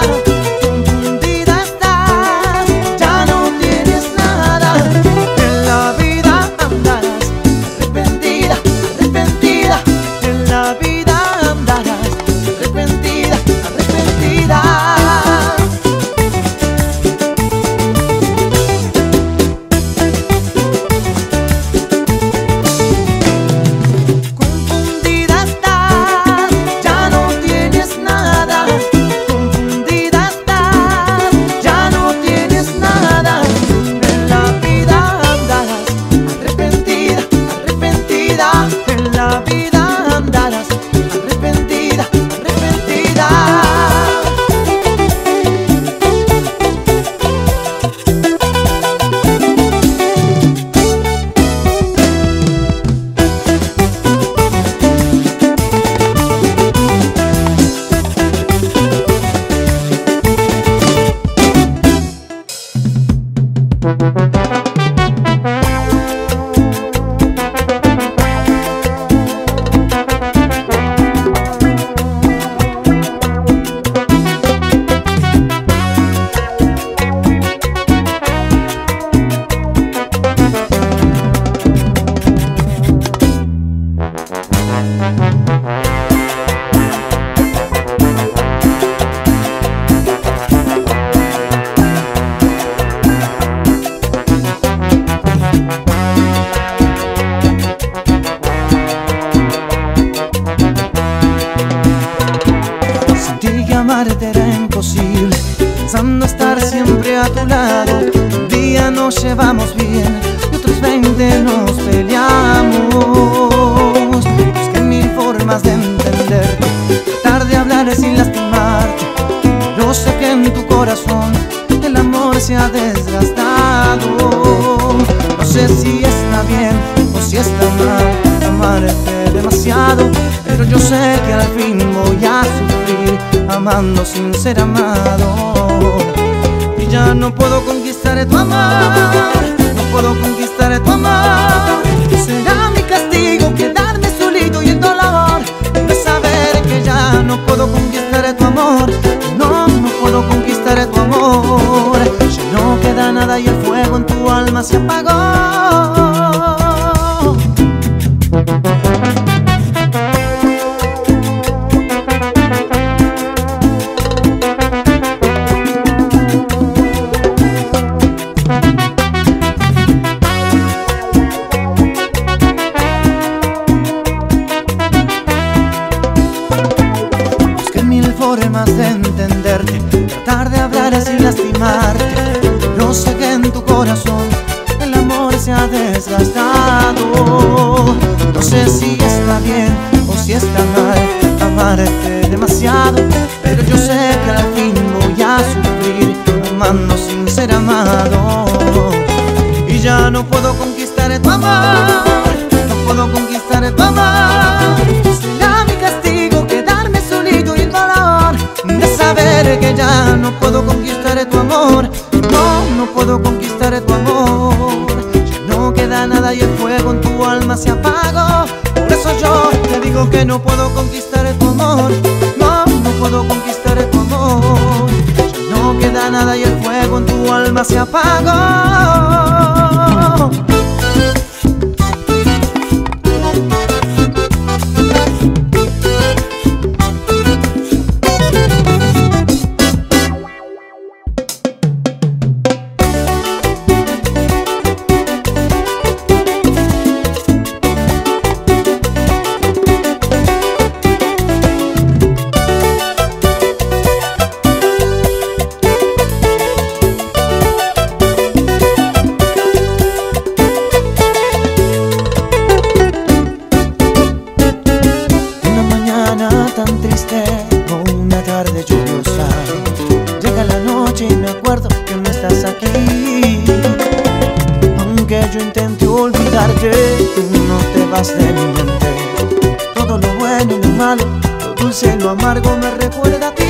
Sentí que amarte era imposible, pensando estar siempre a tu lado. Un día nos llevamos bien y otros veinte nos peleamos. Busqué mil formas de entenderte, tratar de hablar sin lastimarte. Yo sé que en tu corazón el amor se ha desgastado. No sé si está bien o si está mal amarte demasiado, pero yo sé que al fin voy a sufrir amando sin ser amado. Y ya no puedo conquistar tu amor, no puedo conquistar tu amor. Será mi castigo quedarme solito y el dolor de saber que ya no puedo conquistar tu amor. No, no puedo conquistar tu amor. Ya no queda nada y el fuego en tu alma se apagó. Formas de entenderte, tratar de hablar sin lastimarte. Yo sé que en tu corazón el amor se ha desgastado. No sé si está bien o si está mal amarte demasiado, pero yo sé que al fin voy a sufrir amando sin ser amado. Y ya no puedo conquistar tu amor, no puedo conquistar tu amor. Será mi castigo quedarme solito y el dolor de saber que ya no puedo conquistar tu amor. No, no puedo conquistar tu amor. Ya no queda nada y el fuego en tu alma se apagó. Por eso yo te digo que no puedo conquistar tu amor. No, no puedo conquistar tu amor. Ya no queda nada y el fuego en tu alma se apagó. Tan triste o una tarde lluviosa, llega la noche y me acuerdo que no estás aquí. Aunque yo intente olvidarte, tú no te vas de mi mente. Todo lo bueno y lo malo, lo dulce y lo amargo me recuerda a ti.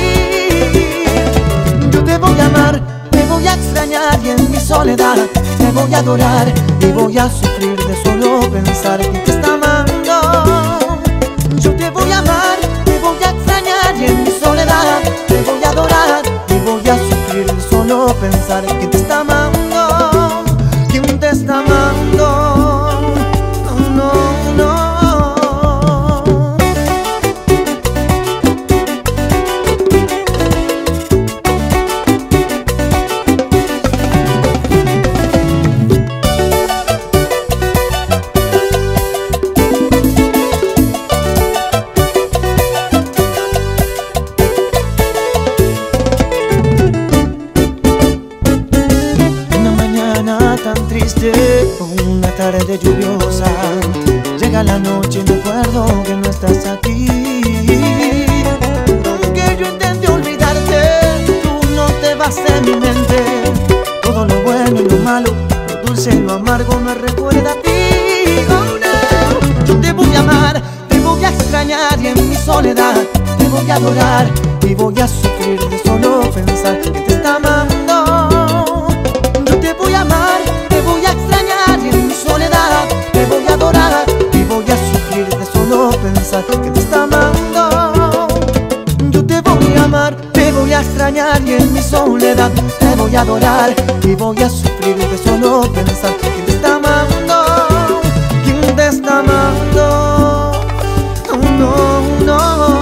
Yo te voy a amar, te voy a extrañar y en mi soledad te voy a adorar y voy a sufrir de solo pensar que te está amando. Yo te voy a amar, voy a extrañar y en mi soledad te voy a adorar y voy a sufrir de solo pensar que te está amando. ¿Quién te está amando? No, no, no. Tan triste, una tarde lluviosa, llega la noche y me acuerdo que no estás aquí. Aunque yo intente olvidarte, tú no te vas de mi mente. Todo lo bueno y lo malo, lo dulce y lo amargo me recuerda a ti. Oh no, yo te voy a amar, te voy a extrañar y en mi soledad te voy a adorar y voy a sufrir de solo pensar que te está amando. Yo te voy a amar, te voy a extrañar y en mi soledad te voy a adorar y voy a sufrir de solo pensar que te está amando. Yo te voy a amar, te voy a extrañar y en mi soledad te voy a adorar y voy a sufrir de solo pensar que te está amando. ¿Quién te está amando? No, no, no.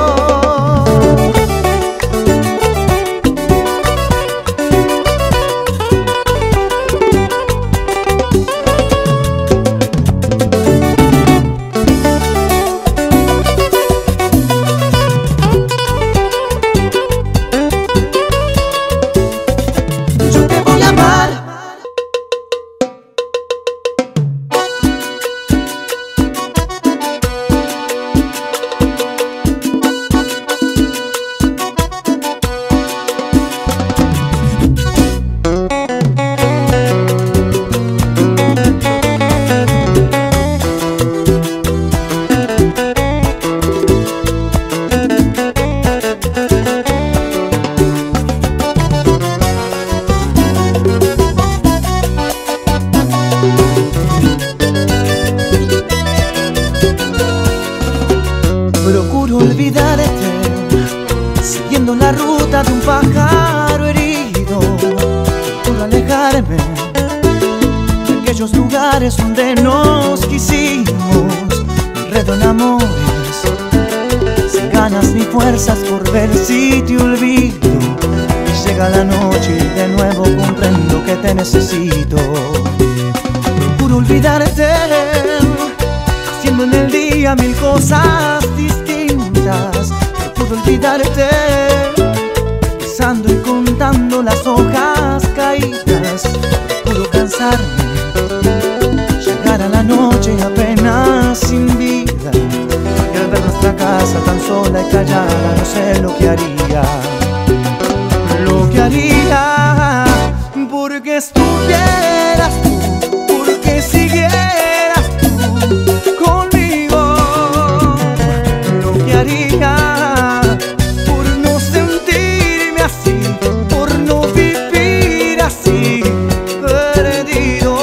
lugares donde nos quisimos, enredo en amores, sin ganas ni fuerzas por ver si te olvido. Y llega la noche y de nuevo comprendo que te necesito. Procuro olvidarte, haciendo en el día mil cosas distintas. Procuro olvidarte, besando y contando las hojas caídas. Procuro cansarme, llegar a la noche apenas sin vida, y al ver nuestra casa tan sola y callada no sé lo que haría, lo que haría porque estuvieras tú, porque siguieras tú conmigo, lo que haría por no sentirme así, por no vivir así, perdido.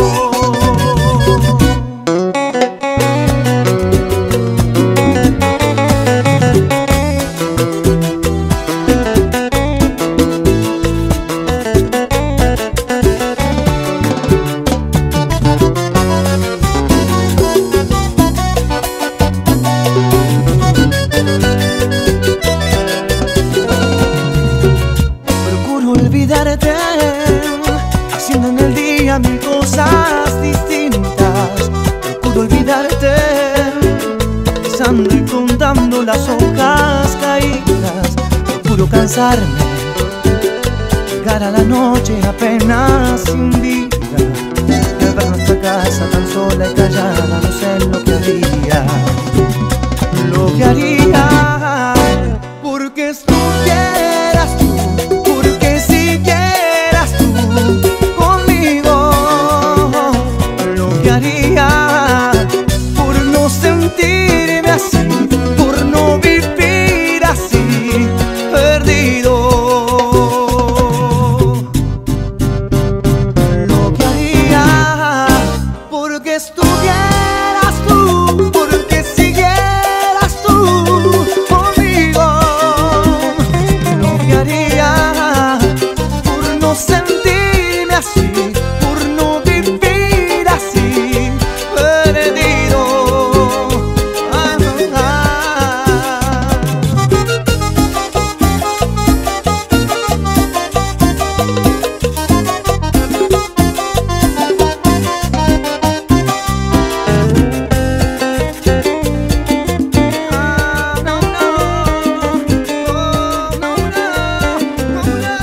Olvidarte, haciendo en el día mil cosas distintas. Procuro olvidarte, besando y contando las hojas caídas. Procuro cansarme, llegar a la noche apenas sin vida, y al ver nuestra casa tan sola y callada no sé lo que haría, lo que haría porque estuvieras tú, por no sentirme así, por no vivir así, perdido. Lo que haría porque estuvieras tú, porque siguieras tú conmigo. Lo que haría por no sentirme así, por no vivir así, perdido. Ah, ah. Ah, no, no, oh, no, no, no, no.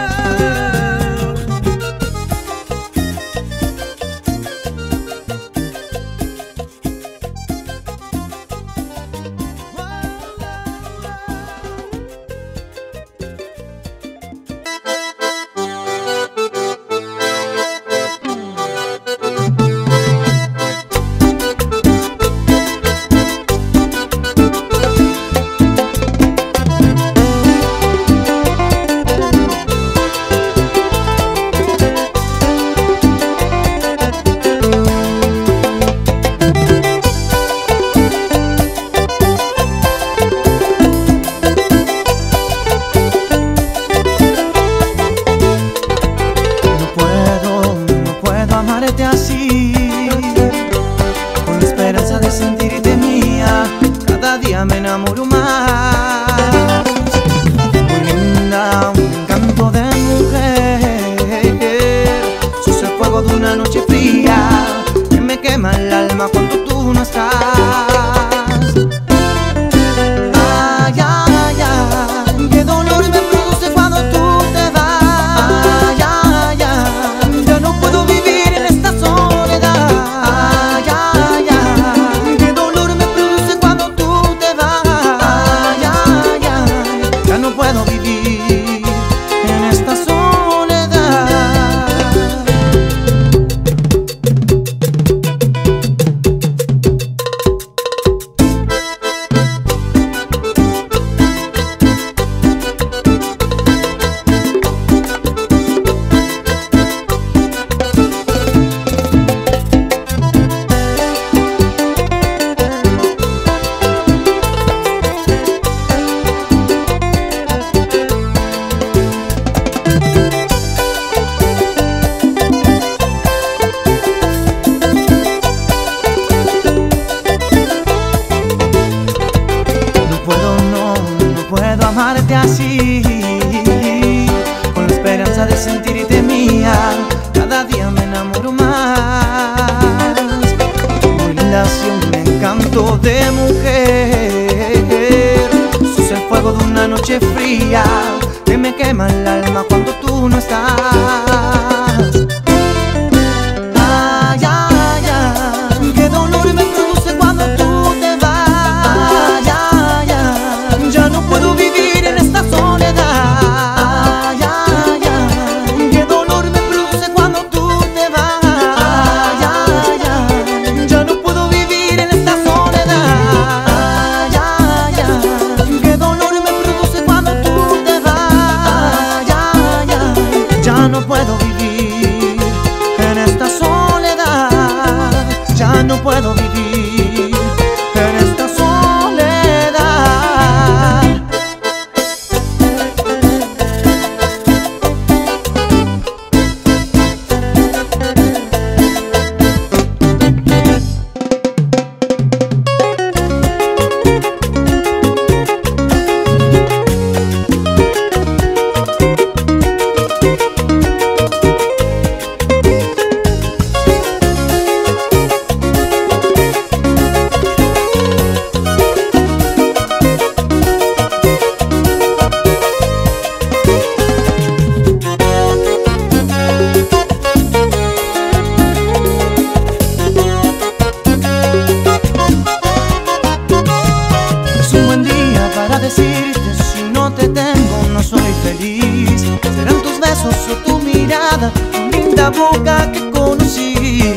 Amarte así, con la esperanza de sentirte mía, cada día me enamoro más. Muy linda, un encanto de mujer, sos el fuego de una noche fría que me quema el alma cuando tú no estás. Ay, ay, ay, qué dolor me produce cuando tú te vas. Ay, ay, ay, yo no puedo vivir en esta soledad. Ay, ay, ay, qué dolor me produce cuando tú te vas. amarte así, con la esperanza de sentirte mía. Cada día me enamoro más. Muy linda, sí, un encanto de mujer. Sos el fuego de una noche fría que me quema el alma cuando tú no estás. Ay, ay, ay, qué dolor me produce cuando tú te vas. Ay, ay, ay, ya no puedo vivir en esta soledad. Ay, ay, ay, qué dolor me produce cuando tú te vas. Ay, ay, ay, ya no puedo vivir en esta soledad. Ay, ay, ay, qué dolor me produce cuando tú te vas. Ay, ay, ay, ya no puedo vivir en esta soledad. Ya no puedo vivir en esta soledad. Decirte, si no te tengo no soy feliz. Serán tus besos o tu mirada, tu linda boca que conocí.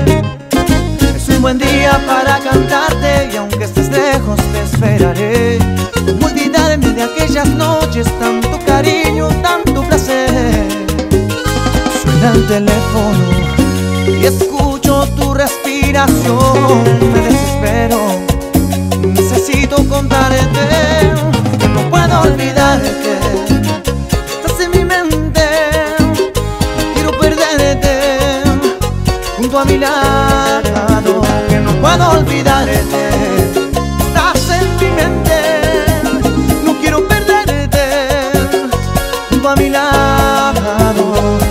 Es un buen día para cantarte y aunque estés lejos te esperaré. Cómo olvidarme de aquellas noches, tanto cariño, tanto placer. Suena el teléfono y escucho tu respiración. Me desespero, necesito contarte que no puedo olvidarte. Estás en mi mente, quiero perderte junto a mi lado. Que no puedo olvidarte. Estás en mi mente, no quiero perderte junto a mi lado.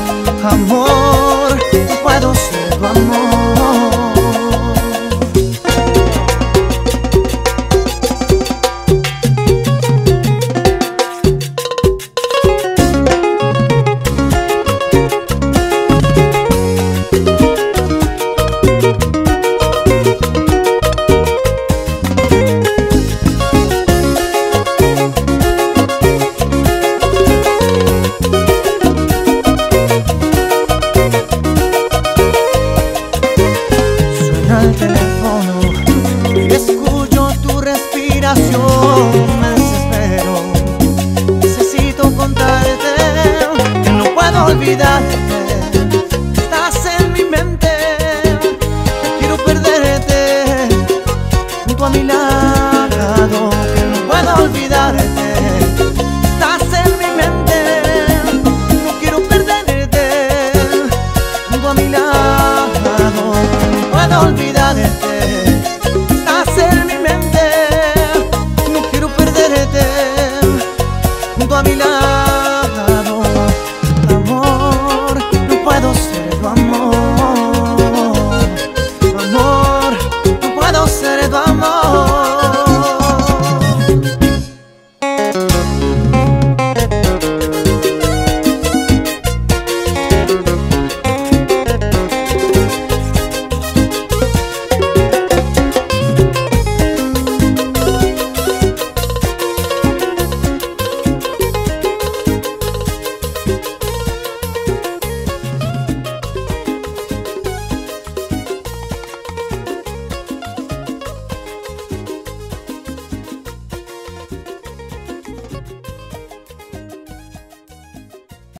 Amor, no puedo ser tu amor. Suena el teléfono